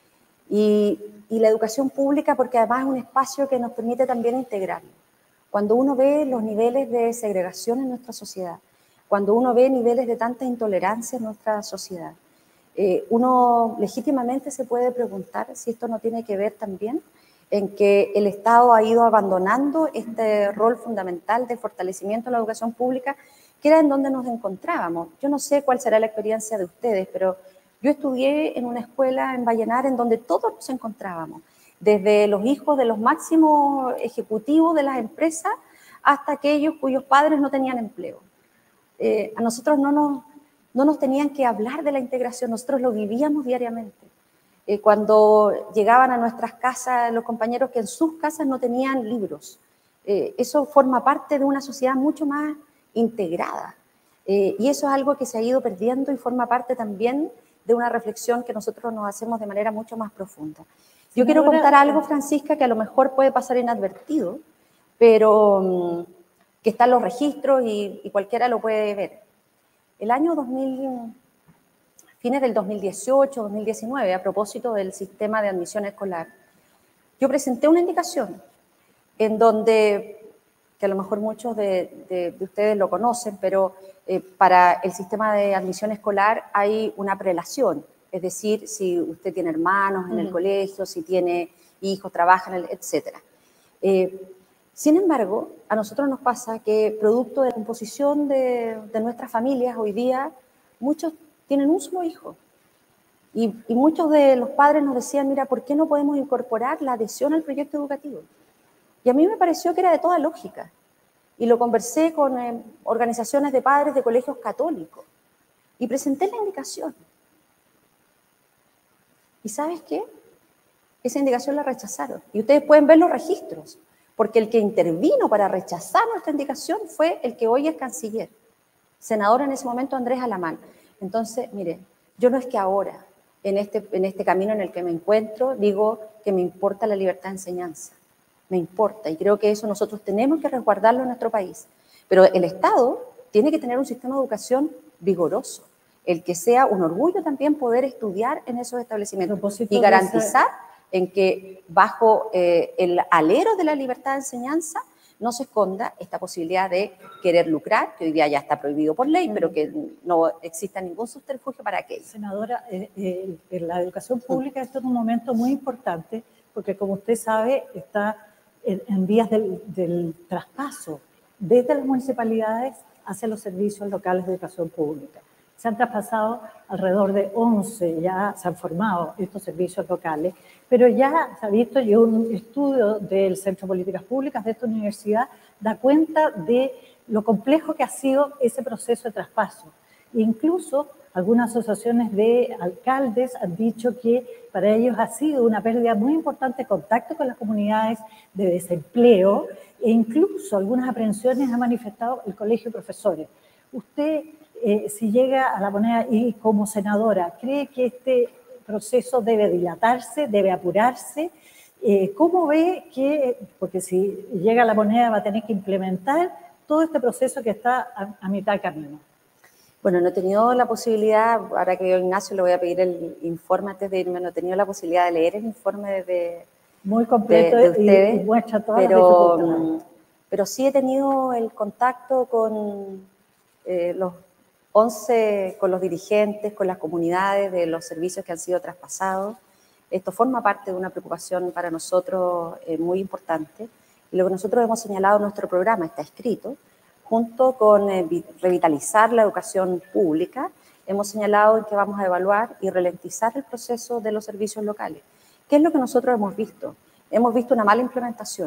E: Y, y la educación pública porque además es un espacio que nos permite también integrarnos. Cuando uno ve los niveles de segregación en nuestra sociedad, cuando uno ve niveles de tanta intolerancia en nuestra sociedad, eh, uno legítimamente se puede preguntar si esto no tiene que ver también en que el Estado ha ido abandonando este rol fundamental de fortalecimiento de la educación pública, que era en donde nos encontrábamos. Yo no sé cuál será la experiencia de ustedes, pero yo estudié en una escuela en Vallenar en donde todos nos encontrábamos, desde los hijos de los máximos ejecutivos de las empresas hasta aquellos cuyos padres no tenían empleo. Eh, a nosotros no nos, no nos tenían que hablar de la integración, nosotros lo vivíamos diariamente. Eh, cuando llegaban a nuestras casas los compañeros que en sus casas no tenían libros. Eh, eso forma parte de una sociedad mucho más integrada. Eh, y eso es algo que se ha ido perdiendo y forma parte también de una reflexión que nosotros nos hacemos de manera mucho más profunda. Yo quiero contar algo, Francisca, que a lo mejor puede pasar inadvertido, pero um, que está en los registros y, y cualquiera lo puede ver. El año dos mil... fines del dos mil dieciocho, dos mil diecinueve, a propósito del sistema de admisión escolar, yo presenté una indicación en donde, que a lo mejor muchos de, de, de ustedes lo conocen, pero eh, para el sistema de admisión escolar hay una prelación, es decir, si usted tiene hermanos en el colegio, si tiene hijos, trabaja en el, etcétera. Eh, sin embargo, a nosotros nos pasa que producto de la composición de, de nuestras familias hoy día, muchos tienen un solo hijo. Y, y muchos de los padres nos decían, mira, ¿por qué no podemos incorporar la adhesión al proyecto educativo? Y a mí me pareció que era de toda lógica. Y lo conversé con eh, organizaciones de padres de colegios católicos. Y presenté la indicación. ¿Y sabes qué? Esa indicación la rechazaron. Y ustedes pueden ver los registros. Porque el que intervino para rechazar nuestra indicación fue el que hoy es canciller. Senador en ese momento, Andrés Alamán. Entonces, mire, yo no es que ahora, en este, en este camino en el que me encuentro, digo que me importa la libertad de enseñanza. Me importa y creo que eso nosotros tenemos que resguardarlo en nuestro país. Pero el Estado tiene que tener un sistema de educación vigoroso, el que sea un orgullo también poder estudiar en esos establecimientos y garantizar en que bajo eh, el alero de la libertad de enseñanza no se esconda esta posibilidad de querer lucrar, que hoy día ya está prohibido por ley, pero que no exista ningún subterfugio para aquello.
A: Senadora, eh, eh, en la educación pública esto es un momento muy importante, porque como usted sabe, está en, en vías del, del traspaso desde las municipalidades hacia los servicios locales de educación pública. Se han traspasado alrededor de once, ya se han formado estos servicios locales, pero ya se ha visto, yo un estudio del Centro de Políticas Públicas de esta universidad da cuenta de lo complejo que ha sido ese proceso de traspaso. Incluso algunas asociaciones de alcaldes han dicho que para ellos ha sido una pérdida muy importante de contacto con las comunidades, de desempleo, e incluso algunas aprehensiones ha manifestado el Colegio de Profesores. Usted, eh, si llega a la moneda y como senadora, ¿cree que este proceso debe dilatarse, debe apurarse? Eh, ¿Cómo ve que, porque si llega a la moneda va a tener que implementar todo este proceso que está a, a mitad de camino?
E: Bueno, no he tenido la posibilidad, ahora que yo, Ignacio, le voy a pedir el informe antes de irme, no he tenido la posibilidad de leer el informe de,
A: muy completo
E: de, de ustedes,
A: y, y muestra todas
E: pero,
A: las dificultades.
E: Pero sí he tenido el contacto con eh, los once, con los dirigentes, con las comunidades de los servicios que han sido traspasados. Esto forma parte de una preocupación para nosotros eh, muy importante. Y lo que nosotros hemos señalado en nuestro programa está escrito, junto con eh, revitalizar la educación pública, hemos señalado en que vamos a evaluar y ralentizar el proceso de los servicios locales. ¿Qué es lo que nosotros hemos visto? Hemos visto una mala implementación.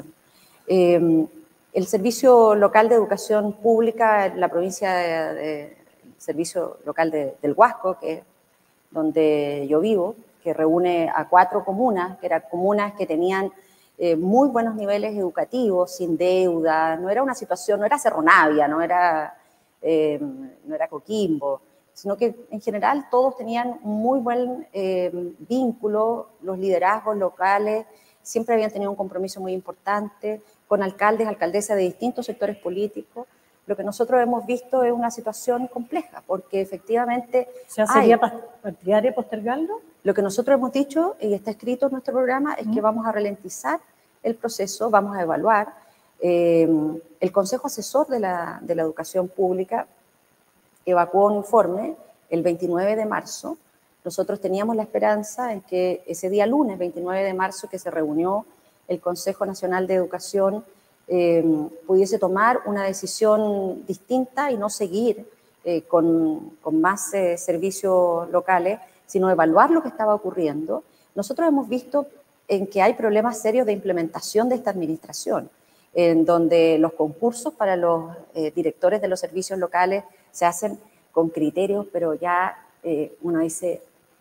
E: Eh, el Servicio Local de Educación Pública en la provincia de, de Servicio Local de, del Huasco, que es donde yo vivo, que reúne a cuatro comunas, que eran comunas que tenían Eh, muy buenos niveles educativos, sin deuda, no era una situación, no era Cerro Navia, no era, eh, no era Coquimbo, sino que en general todos tenían un muy buen eh, vínculo, los liderazgos locales siempre habían tenido un compromiso muy importante con alcaldes, alcaldesas de distintos sectores políticos. Lo que nosotros hemos visto es una situación compleja, porque efectivamente...
A: O sea, ¿sería hay, partidario postergarlo?
E: Lo que nosotros hemos dicho, y está escrito en nuestro programa, es mm. que vamos a ralentizar el proceso, vamos a evaluar. Eh, el Consejo Asesor de la, de la Educación Pública evacuó un informe el veintinueve de marzo. Nosotros teníamos la esperanza en que ese día lunes, veintinueve de marzo, que se reunió el Consejo Nacional de Educación, eh, pudiese tomar una decisión distinta y no seguir eh, con, con más eh, servicios locales, sino evaluar lo que estaba ocurriendo. Nosotros hemos visto en que hay problemas serios de implementación de esta administración, en donde los concursos para los eh, directores de los servicios locales se hacen con criterios, pero ya eh, uno dice,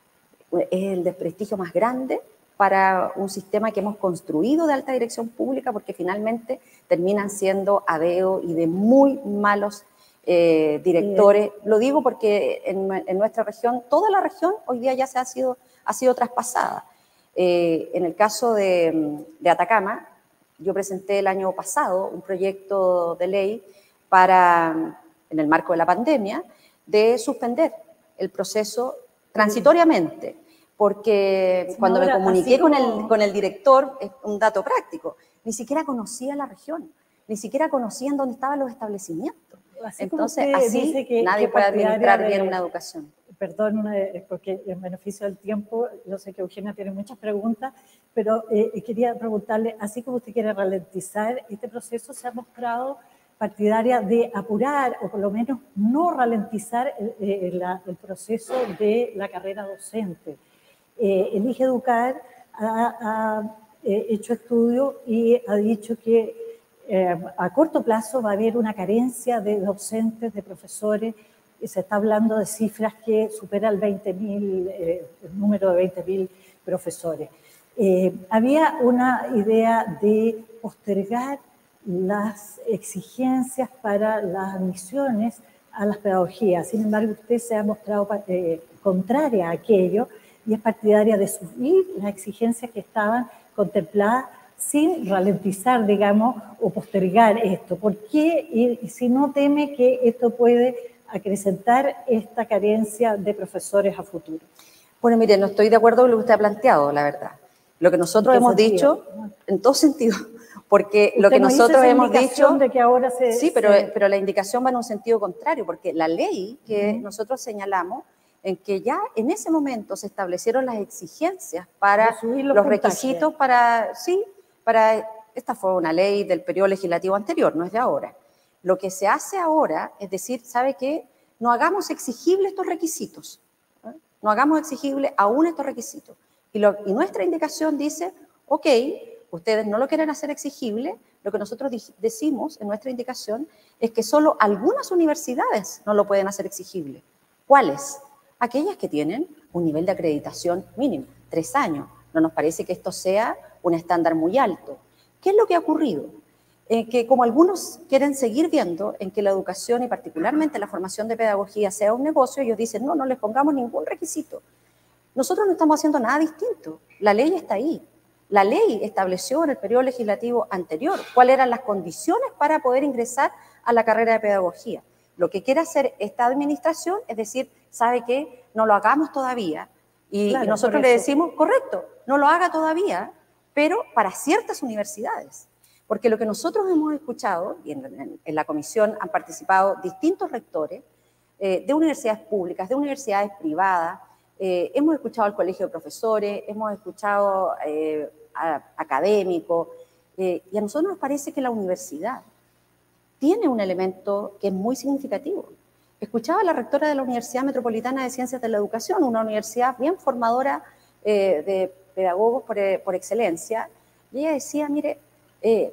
E: es el desprestigio más grande para un sistema que hemos construido de alta dirección pública, porque finalmente terminan siendo A D E O y de muy malos eh, directores. Sí. Lo digo porque en, en nuestra región, toda la región hoy día ya se ha sido, ha sido traspasada. Eh, en el caso de, de Atacama, yo presenté el año pasado un proyecto de ley para, en el marco de la pandemia, de suspender el proceso transitoriamente, porque sí, cuando me comuniqué como... con, el, con el director, es un dato práctico, ni siquiera conocía la región, ni siquiera conocían dónde estaban los establecimientos. Así Entonces, así que, nadie que puede administrar de, bien una educación.
A: Perdón, porque en beneficio del tiempo, yo sé que Eugenia tiene muchas preguntas, pero eh, quería preguntarle, así como usted quiere ralentizar, este proceso se ha mostrado partidaria de apurar o por lo menos no ralentizar el, el, el proceso de la carrera docente. Eh, Elige Educar ha, ha eh, hecho estudios y ha dicho que eh, a corto plazo va a haber una carencia de docentes, de profesores, y se está hablando de cifras que supera el veinte mil, eh, el número de veinte mil profesores. Eh, había una idea de postergar las exigencias para las admisiones a las pedagogías. Sin embargo, usted se ha mostrado eh, contraria a aquello y es partidaria de subir las exigencias que estaban contempladas sin ralentizar, digamos, o postergar esto. ¿Por qué? Y, y si no teme que esto puede acrecentar esta carencia de profesores a futuro.
E: Bueno, mire, no estoy de acuerdo con lo que usted ha planteado, la verdad. Lo que nosotros hemos sentido? dicho, en todo sentido, porque lo que nosotros hemos dicho...
A: de que ahora se...
E: Sí, pero,
A: se...
E: pero la indicación va en un sentido contrario, porque la ley que uh-huh. nosotros señalamos, en que ya en ese momento se establecieron las exigencias para los, los requisitos para... Sí, para... Esta fue una ley del periodo legislativo anterior, no es de ahora. Lo que se hace ahora es decir, ¿sabe qué? No hagamos exigibles estos requisitos. ¿eh? No hagamos exigibles aún estos requisitos. Y, lo, y nuestra indicación dice, ok, ustedes no lo quieren hacer exigible, lo que nosotros decimos en nuestra indicación es que solo algunas universidades no lo pueden hacer exigible. ¿Cuáles? Aquellas que tienen un nivel de acreditación mínimo, tres años. No nos parece que esto sea un estándar muy alto. ¿Qué es lo que ha ocurrido? Eh, que como algunos quieren seguir viendo en que la educación y particularmente la formación de pedagogía sea un negocio, ellos dicen, no, no les pongamos ningún requisito. Nosotros no estamos haciendo nada distinto. La ley está ahí. La ley estableció en el periodo legislativo anterior cuáles eran las condiciones para poder ingresar a la carrera de pedagogía. Lo que quiere hacer esta administración es decir, ¿sabe qué? No lo hagamos todavía. Y, claro, y nosotros le decimos, correcto, no lo haga todavía, pero para ciertas universidades. Porque lo que nosotros hemos escuchado, y en, en, en la comisión han participado distintos rectores eh, de universidades públicas, de universidades privadas, eh, hemos escuchado al colegio de profesores, hemos escuchado eh, a, académicos, eh, y a nosotros nos parece que la universidad tiene un elemento que es muy significativo. Escuchaba a la rectora de la Universidad Metropolitana de Ciencias de la Educación, una universidad bien formadora eh, de pedagogos por, eh, por excelencia, y ella decía, mire, eh,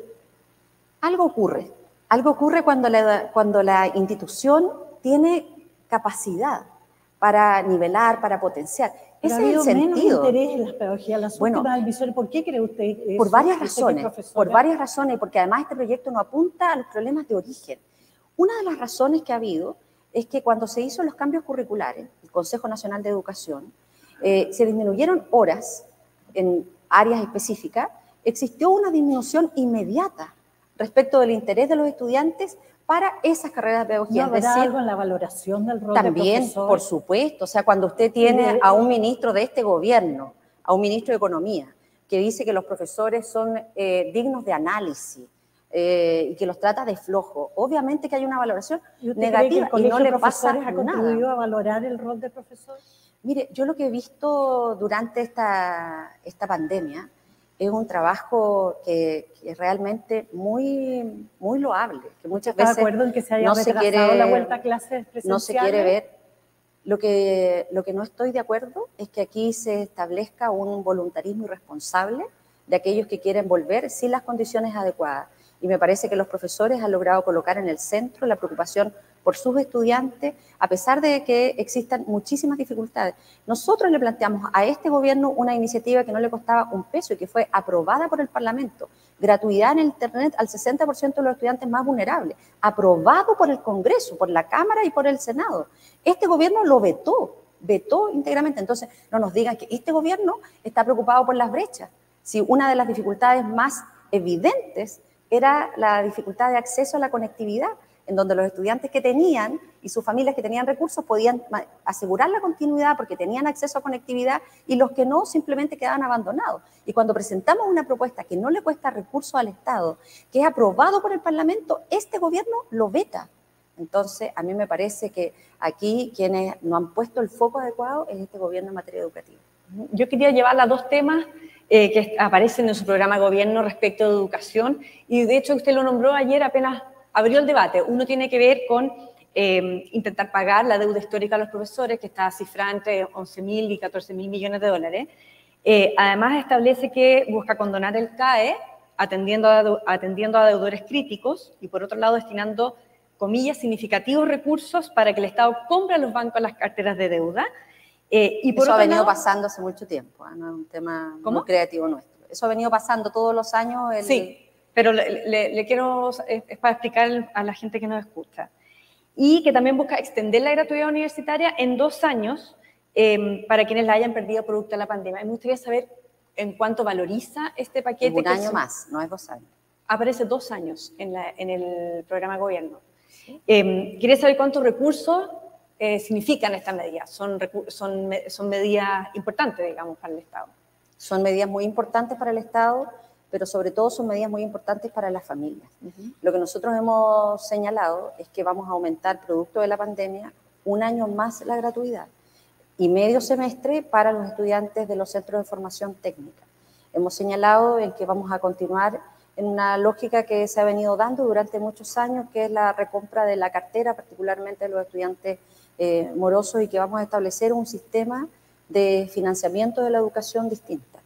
E: algo ocurre, algo ocurre cuando la, cuando la institución tiene capacidad para nivelar, para potenciar.
A: Ese es el sentido. Menos interés en las pedagogías, las
E: bueno,
A: últimas admisiones. ¿Por qué cree usted eso?
E: Por varias razones, por varias razones, porque además este proyecto no apunta a los problemas de origen. Una de las razones que ha habido es que cuando se hizo los cambios curriculares, el Consejo Nacional de Educación, eh, se disminuyeron horas en áreas específicas, existió una disminución inmediata respecto del interés de los estudiantes para esas carreras de pedagogía.
A: ¿No habrá es decir, algo en la valoración del rol
E: también,
A: de profesor?
E: Por supuesto, o sea, cuando usted tiene a un ministro de este gobierno, a un ministro de Economía, que dice que los profesores son eh, dignos de análisis, Eh, y que los trata de flojo. Obviamente que hay una valoración negativa
A: y
E: no le pasa
A: ha contribuido a valorar el rol de profesor.
E: Mire, yo lo que he visto durante esta, esta pandemia es un trabajo que, que es realmente muy, muy loable, que muchas veces
A: de acuerdo en que se haya
E: no se quiere
A: la vuelta a clases presenciales.
E: No se quiere ver. Lo que, lo que no estoy de acuerdo es que aquí se establezca un voluntarismo irresponsable de aquellos que quieren volver sin las condiciones adecuadas. Y me parece que los profesores han logrado colocar en el centro la preocupación por sus estudiantes, a pesar de que existan muchísimas dificultades. Nosotros le planteamos a este gobierno una iniciativa que no le costaba un peso y que fue aprobada por el Parlamento, gratuidad en el Internet al sesenta por ciento de los estudiantes más vulnerables, aprobado por el Congreso, por la Cámara y por el Senado. Este gobierno lo vetó, vetó íntegramente. Entonces, no nos digan que este gobierno está preocupado por las brechas. Si una de las dificultades más evidentes era la dificultad de acceso a la conectividad, en donde los estudiantes que tenían y sus familias que tenían recursos podían asegurar la continuidad porque tenían acceso a conectividad y los que no simplemente quedaban abandonados. Y cuando presentamos una propuesta que no le cuesta recursos al Estado, que es aprobado por el Parlamento, este gobierno lo veta. Entonces, a mí me parece que aquí quienes no han puesto el foco adecuado es este gobierno en materia educativa.
D: Yo quería llevarla a dos temas Eh, que aparecen en su programa de gobierno respecto de educación, y de hecho usted lo nombró ayer, apenas abrió el debate. Uno tiene que ver con eh, intentar pagar la deuda histórica a los profesores, que está cifrada entre once mil y catorce mil millones de dólares. Eh, además establece que busca condonar el C A E, atendiendo a, atendiendo a deudores críticos, y por otro lado destinando, comillas, significativos recursos para que el Estado compre a los bancos las carteras de deuda.
E: Eh, y por Eso ha venido lado, pasando hace mucho tiempo, ¿eh? No es un tema ¿cómo? Muy creativo nuestro. Eso ha venido pasando todos los años. El...
D: Sí, pero le, le, le quiero, es para explicar a la gente que nos escucha. Y que también busca extender la gratuidad universitaria en dos años eh, para quienes la hayan perdido producto de la pandemia. Me gustaría saber en cuánto valoriza este paquete.
E: Un año más, no es dos años.
D: Aparece dos años en, la, en el programa de gobierno. ¿Sí? Eh, ¿Quieres saber cuántos recursos Eh, significan estas medidas? Son, son, son medidas importantes, digamos, para el Estado.
E: Son medidas muy importantes para el Estado, pero sobre todo son medidas muy importantes para las familias. Uh-huh. Lo que nosotros hemos señalado es que vamos a aumentar, producto de la pandemia, un año más la gratuidad y medio semestre para los estudiantes de los centros de formación técnica. Hemos señalado en que vamos a continuar en una lógica que se ha venido dando durante muchos años, que es la recompra de la cartera, particularmente de los estudiantes Eh, morosos, y que vamos a establecer un sistema de financiamiento de la educación distinta.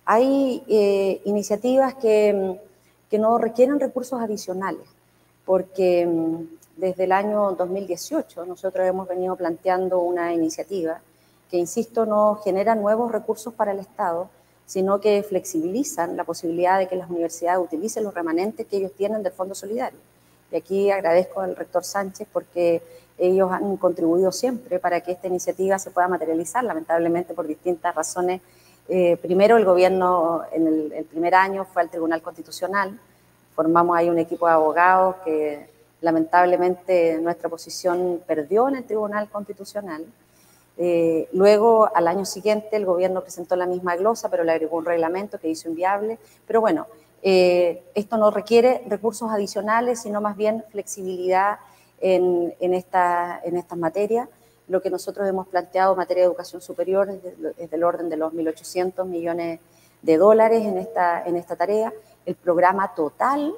E: Hay eh, iniciativas que, que no requieren recursos adicionales, porque desde el año dos mil dieciocho nosotros hemos venido planteando una iniciativa que, insisto, no genera nuevos recursos para el Estado, sino que flexibilizan la posibilidad de que las universidades utilicen los remanentes que ellos tienen del Fondo Solidario. Y aquí agradezco al rector Sánchez porque ellos han contribuido siempre para que esta iniciativa se pueda materializar, lamentablemente por distintas razones. Eh, primero, el gobierno en el, el primer año fue al Tribunal Constitucional, formamos ahí un equipo de abogados que lamentablemente nuestra posición perdió en el Tribunal Constitucional. Eh, luego, al año siguiente, el gobierno presentó la misma glosa, pero le agregó un reglamento que hizo inviable. Pero bueno, eh, esto no requiere recursos adicionales, sino más bien flexibilidad en, en, esta, en estas materias. Lo que nosotros hemos planteado en materia de educación superior es, de, es del orden de los mil ochocientos millones de dólares en esta, en esta tarea. El programa total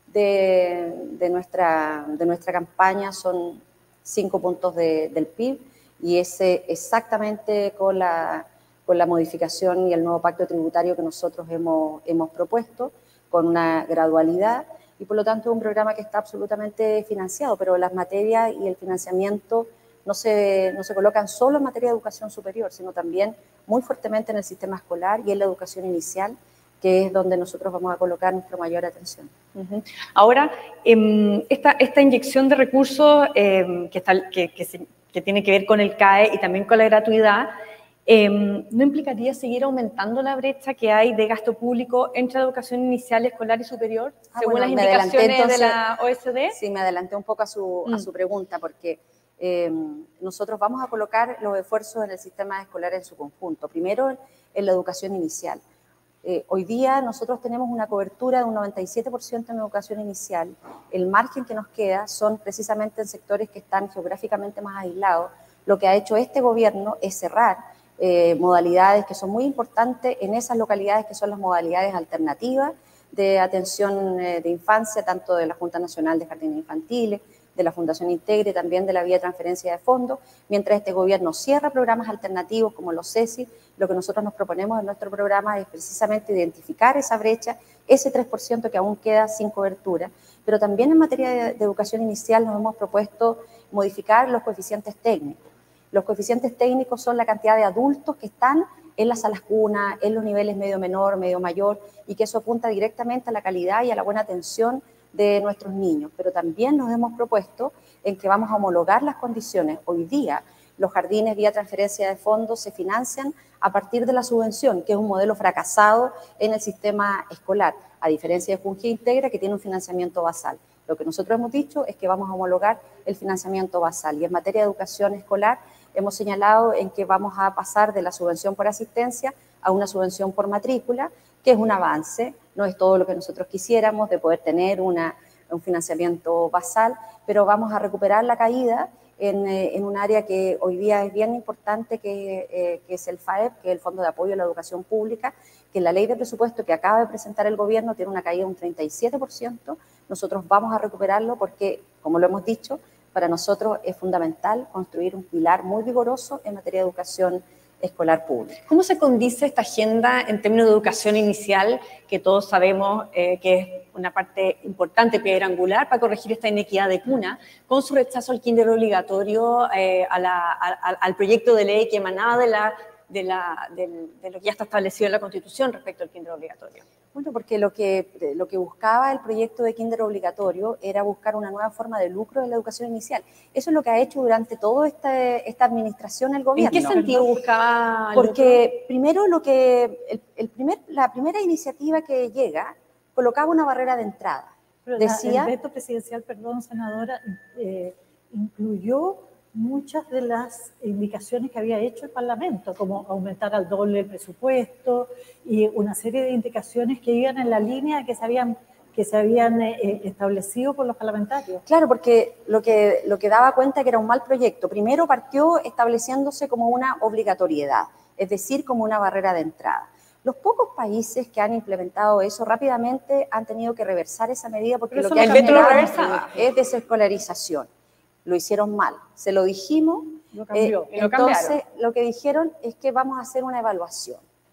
E: de, de, nuestra, de nuestra campaña son cinco puntos de, del P I B, y ese exactamente con la, con la modificación y el nuevo pacto tributario que nosotros hemos, hemos propuesto, con una gradualidad, y por lo tanto es un programa que está absolutamente financiado, pero las materias y el financiamiento no se, no se colocan solo en materia de educación superior, sino también muy fuertemente en el sistema escolar y en la educación inicial, que es donde nosotros vamos a colocar nuestra mayor atención.
D: Uh-huh. Ahora, eh, esta, esta inyección de recursos eh, que, está, que, que, se, que tiene que ver con el C A E y también con la gratuidad, eh, ¿no implicaría seguir aumentando la brecha que hay de gasto público entre la educación inicial, escolar y superior,
E: ah,
D: según
E: bueno,
D: las indicaciones
E: entonces,
D: de la O E C D?
E: Sí, me adelanté un poco a su,
D: mm.
E: a su pregunta, porque eh, nosotros vamos a colocar los esfuerzos en el sistema escolar en su conjunto. Primero, en la educación inicial. Eh, hoy día nosotros tenemos una cobertura de un noventa y siete por ciento en educación inicial. El margen que nos queda son precisamente en sectores que están geográficamente más aislados. Lo que ha hecho este gobierno es cerrar eh, modalidades que son muy importantes en esas localidades que son las modalidades alternativas de atención eh, de infancia, tanto de la Junta Nacional de Jardines Infantiles, de la Fundación Integre, también de la vía de transferencia de fondos. Mientras este gobierno cierra programas alternativos como los C E S I, lo que nosotros nos proponemos en nuestro programa es precisamente identificar esa brecha, ese tres por ciento que aún queda sin cobertura, pero también en materia de, de educación inicial nos hemos propuesto modificar los coeficientes técnicos. Los coeficientes técnicos son la cantidad de adultos que están en las salas cuna, en los niveles medio menor, medio mayor, y que eso apunta directamente a la calidad y a la buena atención de nuestros niños. Pero también nos hemos propuesto en que vamos a homologar las condiciones. Hoy día los jardines vía transferencia de fondos se financian a partir de la subvención, que es un modelo fracasado en el sistema escolar, a diferencia de Junji Integra, que tiene un financiamiento basal. Lo que nosotros hemos dicho es que vamos a homologar el financiamiento basal. Y en materia de educación escolar hemos señalado en que vamos a pasar de la subvención por asistencia a una subvención por matrícula, que es un avance, no es todo lo que nosotros quisiéramos de poder tener una, un financiamiento basal, pero vamos a recuperar la caída en, en un área que hoy día es bien importante, que, eh, que es el F A E P, que es el Fondo de Apoyo a la Educación Pública, que en la ley de presupuesto que acaba de presentar el gobierno tiene una caída de un treinta y siete por ciento. Nosotros vamos a recuperarlo porque, como lo hemos dicho, para nosotros es fundamental construir un pilar muy vigoroso en materia de educación escolar pública.
D: ¿Cómo se condice esta agenda en términos de educación inicial, que todos sabemos eh, que es una parte importante, piedra angular, para corregir esta inequidad de cuna, con su rechazo al kinder obligatorio, eh, a la, a, al proyecto de ley que emanaba de, la, de, la, de, de lo que ya está establecido en la Constitución respecto al kinder obligatorio?
E: Bueno, porque lo que, lo que buscaba el proyecto de kinder obligatorio era buscar una nueva forma de lucro en la educación inicial. Eso es lo que ha hecho durante toda esta, esta administración el gobierno.
D: ¿En qué sentido buscaba
E: Porque
D: lucro?
E: primero lo que, el, el primer, la primera iniciativa que llega colocaba una barrera de entrada.
A: Pero
E: Decía,
A: la, el veto presidencial, perdón, senadora, eh, incluyó muchas de las indicaciones que había hecho el Parlamento, como aumentar al doble el presupuesto y una serie de indicaciones que iban en la línea que se habían, que se habían eh, establecido por los parlamentarios.
E: Claro, porque lo que, lo que daba cuenta que era un mal proyecto. Primero partió estableciéndose como una obligatoriedad, es decir, como una barrera de entrada. Los pocos países que han implementado eso rápidamente han tenido que reversar esa medida porque
D: Pero
E: lo que
D: el
E: han
D: veto lo
E: generado
D: reversaba.
E: es desescolarización. Lo hicieron mal, se lo dijimos,
D: Lo cambió,
E: eh,
D: y lo
E: entonces
D: cambiaron.
E: lo que dijeron es que vamos a hacer una evaluación.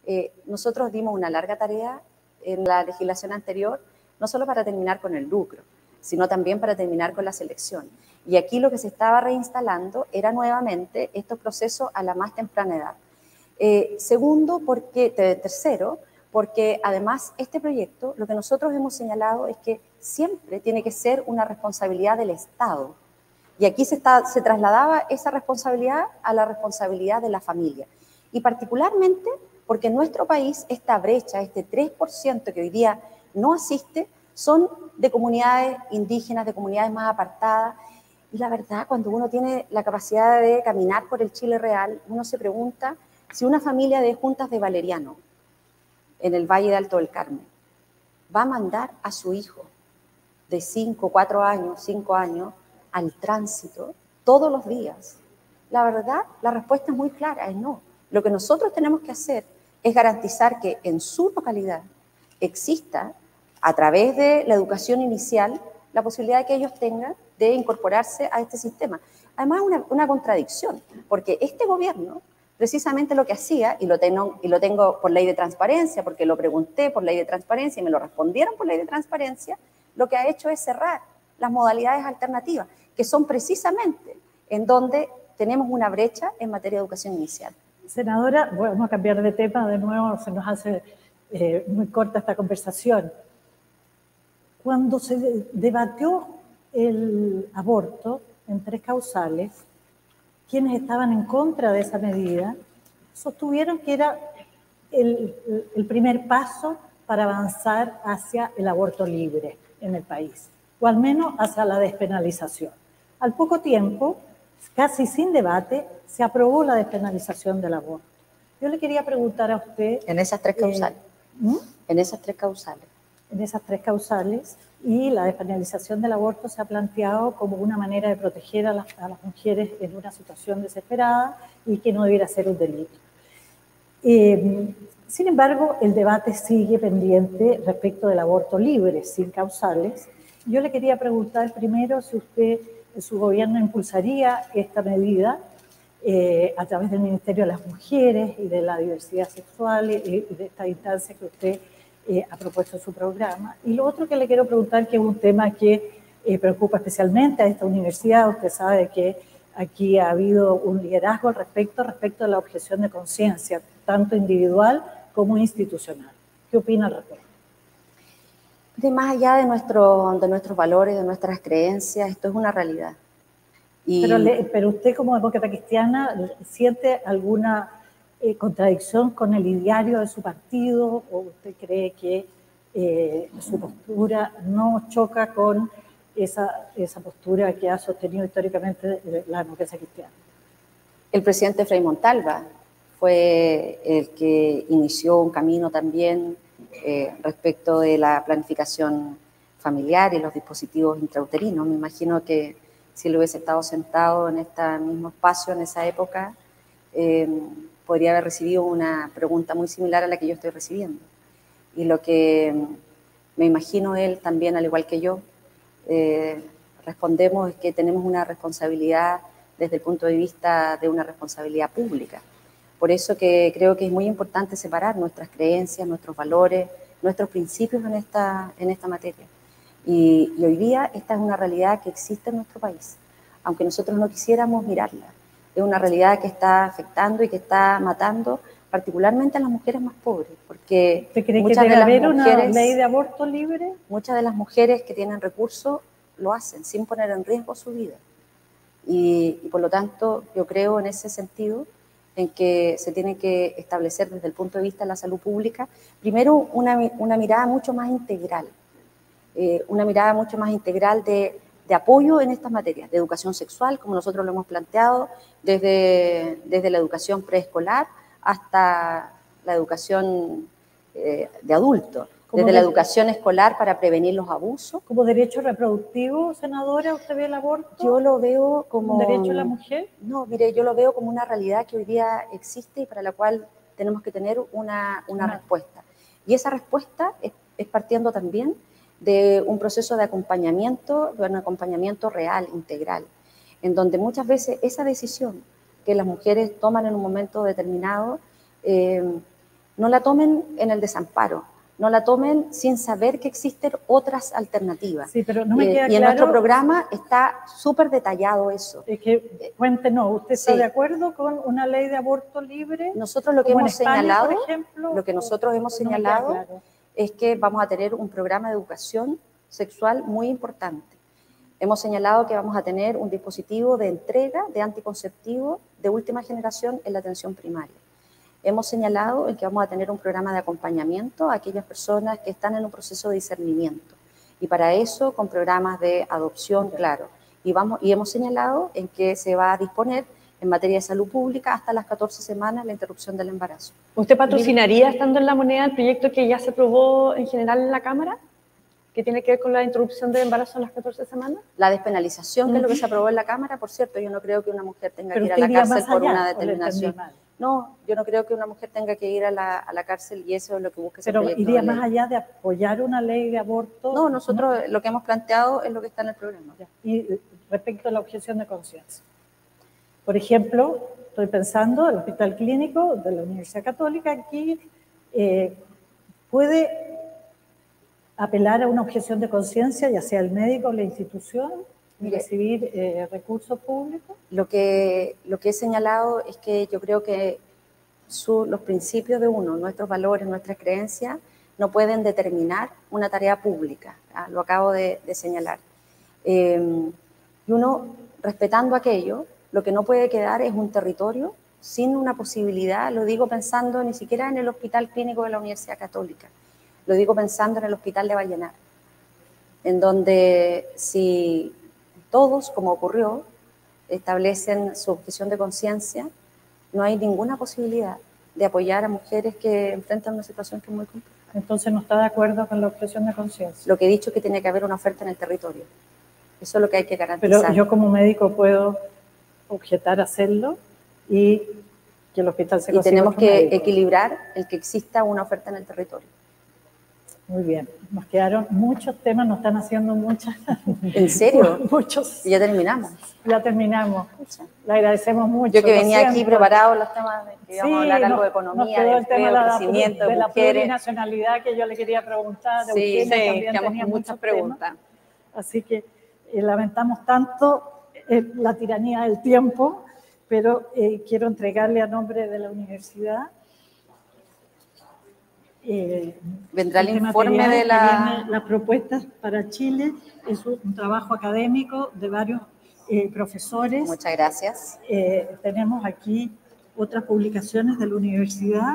E: Eh, nosotros dimos una larga tarea en la legislación anterior, no solo para terminar con el lucro, sino también para terminar con la selección. Y aquí lo que se estaba reinstalando era nuevamente estos procesos a la más temprana edad. Eh, segundo, porque, tercero, porque además este proyecto, lo que nosotros hemos señalado es que siempre tiene que ser una responsabilidad del Estado. Y aquí se, está, se trasladaba esa responsabilidad a la responsabilidad de la familia. Y particularmente porque en nuestro país esta brecha, este tres por ciento que hoy día no asiste, son de comunidades indígenas, de comunidades más apartadas. Y la verdad, cuando uno tiene la capacidad de caminar por el Chile real, uno se pregunta si una familia de Juntas de Valeriano, en el Valle de Alto del Carmen, va a mandar a su hijo de cinco, cuatro años, cinco años, al tránsito todos los días. La verdad, la respuesta es muy clara, es no. Lo que nosotros tenemos que hacer es garantizar que en su localidad exista, a través de la educación inicial, la posibilidad de que ellos tengan de incorporarse a este sistema. Además, una, una contradicción, porque este gobierno precisamente lo que hacía, y lo, tengo, y lo tengo por ley de transparencia, porque lo pregunté por ley de transparencia y me lo respondieron por ley de transparencia, lo que ha hecho es cerrar las modalidades alternativas, que son precisamente en donde tenemos una brecha en materia de educación inicial.
A: Senadora, bueno, vamos a cambiar de tema de nuevo, se nos hace eh, muy corta esta conversación. Cuando se debatió el aborto en tres causales, quienes estaban en contra de esa medida sostuvieron que era el, el primer paso para avanzar hacia el aborto libre en el país, o al menos hacia la despenalización. Al poco tiempo, casi sin debate, se aprobó la despenalización del aborto. Yo le quería preguntar a usted...
E: En esas tres causales.
A: Eh, ¿Mm?
E: En esas tres causales.
A: En esas tres causales, y la despenalización del aborto se ha planteado como una manera de proteger a las, a las mujeres en una situación desesperada y que no debiera ser un delito. Eh, sin embargo, el debate sigue pendiente respecto del aborto libre, sin causales. Yo le quería preguntar primero si usted, su gobierno, impulsaría esta medida eh, a través del Ministerio de las Mujeres y de la Diversidad Sexual y, y de esta instancia que usted Eh, ha propuesto en su programa. Y lo otro que le quiero preguntar, que es un tema que eh, preocupa especialmente a esta universidad, usted sabe que aquí ha habido un liderazgo al respecto, respecto a la objeción de conciencia, tanto individual como institucional. ¿Qué opina al respecto?
E: De más allá de, nuestro, de nuestros valores, de nuestras creencias, esto es una realidad. Y
A: pero, le, pero usted como demócrata cristiana, ¿siente alguna Eh, contradicción con el ideario de su partido, o usted cree que eh, su postura no choca con esa, esa postura que ha sostenido históricamente la democracia cristiana?
E: El presidente Frei Montalva fue el que inició un camino también eh, respecto de la planificación familiar y los dispositivos intrauterinos. Me imagino que si él hubiese estado sentado en este mismo espacio en esa época, eh, podría haber recibido una pregunta muy similar a la que yo estoy recibiendo. Y lo que me imagino él también, al igual que yo, eh, respondemos es que tenemos una responsabilidad desde el punto de vista de una responsabilidad pública. Por eso que creo que es muy importante separar nuestras creencias, nuestros valores, nuestros principios en esta, en esta materia. Y, y hoy día esta es una realidad que existe en nuestro país, aunque nosotros no quisiéramos mirarla. Es una realidad que está afectando y que está matando particularmente a las mujeres más pobres, porque
A: ¿Usted cree
E: muchas
A: que debe
E: de las
A: haber
E: mujeres,
A: una ley de aborto libre?
E: Muchas de las mujeres que tienen recursos lo hacen sin poner en riesgo su vida. Y, y por lo tanto, yo creo en ese sentido en que se tiene que establecer desde el punto de vista de la salud pública, primero una, una mirada mucho más integral, eh, una mirada mucho más integral de de apoyo en estas materias, de educación sexual, como nosotros lo hemos planteado, desde, desde la educación preescolar hasta la educación eh, de adultos, desde de, la educación escolar para prevenir los abusos.
A: ¿Como derecho reproductivo, senadora, usted ve el aborto?
E: Yo lo veo como...
A: ¿Un derecho a la mujer?
E: No, mire, yo lo veo como una realidad que hoy día existe y para la cual tenemos que tener una, una ah. respuesta. Y esa respuesta es, es partiendo también de un proceso de acompañamiento, de un acompañamiento real, integral, en donde muchas veces esa decisión que las mujeres toman en un momento determinado eh, no la tomen en el desamparo, no la tomen sin saber que existen otras alternativas.
A: Sí, pero no me
E: Eh,
A: queda
E: y
A: claro,
E: en nuestro programa está súper detallado eso.
A: Es que, cuéntenos, ¿usted está
E: Sí.
A: de acuerdo con una ley de aborto libre?
E: Nosotros lo que
A: como en
E: hemos
A: España,
E: señalado,
A: por ejemplo,
E: lo que nosotros
A: o-
E: hemos
A: o no me queda
E: señalado
A: claro.
E: es que vamos a tener un programa de educación sexual muy importante. Hemos señalado que vamos a tener un dispositivo de entrega de anticonceptivo de última generación en la atención primaria. Hemos señalado en que vamos a tener un programa de acompañamiento a aquellas personas que están en un proceso de discernimiento. Y para eso, con programas de adopción,
A: Okay.
E: claro. Y, vamos, y hemos señalado en que se va a disponer en materia de salud pública hasta las catorce semanas la interrupción del embarazo.
D: ¿Usted patrocinaría, estando en la moneda, el proyecto que ya se aprobó en general en la Cámara, que tiene que ver con la interrupción del embarazo a las catorce semanas?
E: La despenalización, que
A: Uh-huh.
E: es lo que se aprobó en la Cámara, por cierto, yo no creo que una mujer tenga
A: Pero
E: que ir a
A: usted
E: la
A: iría
E: cárcel
A: más
E: por
A: allá,
E: una
A: ¿o le entendí
E: determinación.
A: mal?
E: No, yo no creo que una mujer tenga que ir a la, a la cárcel y eso es lo que busca ese
A: Pero
E: proyecto
A: iría
E: de ley.
A: más allá de apoyar una ley de aborto.
E: No, nosotros ¿no? Lo que hemos planteado es lo que está en el programa.
A: Y respecto a la objeción de conciencia. Por ejemplo, estoy pensando, el Hospital Clínico de la Universidad Católica aquí eh, puede apelar a una objeción de conciencia, ya sea el médico o la institución, y
E: Mire,
A: recibir eh, recursos públicos.
E: Lo que, lo que he señalado es que yo creo que su, los principios de uno, nuestros valores, nuestras creencias, no pueden determinar una tarea pública. ¿Ah? Lo acabo de, de señalar. Eh, y uno, respetando aquello, lo que no puede quedar es un territorio sin una posibilidad, lo digo pensando ni siquiera en el Hospital Clínico de la Universidad Católica, lo digo pensando en el Hospital de Vallenar, en donde si todos, como ocurrió, establecen su objeción de conciencia, no hay ninguna posibilidad de apoyar a mujeres que enfrentan una situación que es muy compleja.
A: Entonces no está de acuerdo con la objeción de conciencia.
E: Lo que he dicho es que tiene que haber una oferta en el territorio. Eso es lo que hay que garantizar.
A: Pero yo como médico puedo objetar hacerlo y que el hospital se consiga.
E: Y tenemos que
A: médico.
E: equilibrar el que exista una oferta en el territorio.
A: Muy bien, nos quedaron muchos temas, nos están haciendo muchas.
E: ¿En serio?
A: Muchos.
E: Y ya terminamos.
A: Ya terminamos. Le agradecemos mucho.
E: Yo que venía aquí preparado los temas de que íbamos sí, a hablar algo
A: no,
E: de economía,
A: de
E: empleo,
A: tema
E: crecimiento,
A: de, de
E: de
A: la
E: mujeres.
A: plurinacionalidad que yo le quería preguntar. De
D: sí,
A: Eugenia,
D: sí,
A: también tenía
D: muchas preguntas.
A: Así que eh, lamentamos tanto eh, la tiranía del tiempo, pero eh, quiero entregarle a nombre de la universidad. Eh,
E: Vendrá el informe de la...
A: Las propuestas para Chile, es un, un trabajo académico de varios eh, profesores.
E: Muchas gracias.
A: Eh, tenemos aquí otras publicaciones de la universidad.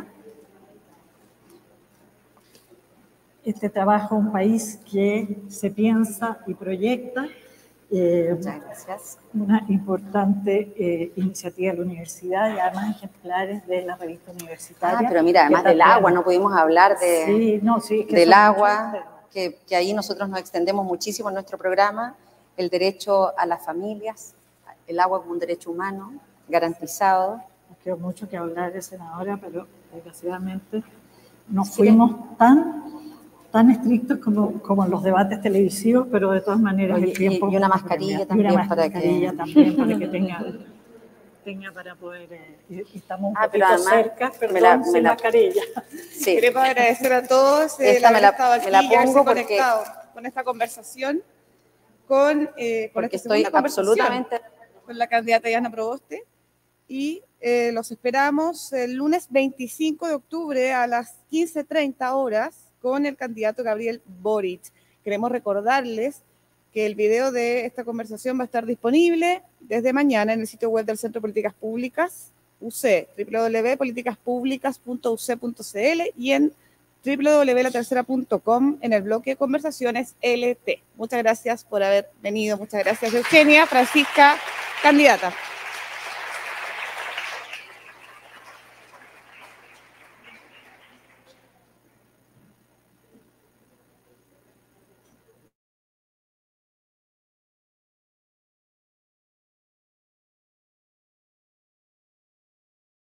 A: Este trabajo, un país que se piensa y proyecta. Eh,
E: Muchas gracias.
A: Una importante eh, iniciativa de la universidad y además ejemplares de la revista universitaria.
E: Ah, pero mira, además del agua, no pudimos hablar de,
A: sí, no, sí, es que
E: del agua, que, que ahí nosotros nos extendemos muchísimo en nuestro programa, el derecho a las familias, el agua como un derecho humano, garantizado.
A: Nos quedó mucho que hablar, senadora, pero desgraciadamente no fuimos tan... tan estrictos como, como en los debates televisivos, pero de todas maneras
E: Oye,
A: el tiempo...
E: Y, y una mascarilla también,
A: y una
E: para
A: mascarilla
E: que...
A: también para que tenga, tenga para poder... Eh, y estamos un
E: ah,
A: poquito
E: además,
A: cerca, perdón,
E: me la, me
A: sin
E: la,
A: mascarilla.
E: Sí.
C: Queremos agradecer a todos eh,
E: Esta
C: el
E: me la,
C: estado aquí
E: me la
C: y haberse
E: pongo porque,
C: conectado con esta conversación, con, eh, con
E: porque
C: esta
E: estoy
C: segunda
E: absolutamente...
C: con la candidata Diana Proboste. Y eh, los esperamos el lunes veinticinco de octubre a las quince treinta horas con el candidato Gabriel Boric. Queremos recordarles que el video de esta conversación va a estar disponible desde mañana en el sitio web del Centro de Políticas Públicas, U C, doble u doble u doble u punto políticas públicas punto u c punto c l y en doble u doble u doble u punto la tercera punto com en el bloque Conversaciones L T. Muchas gracias por haber venido. Muchas gracias, Eugenia. Francisca, candidata.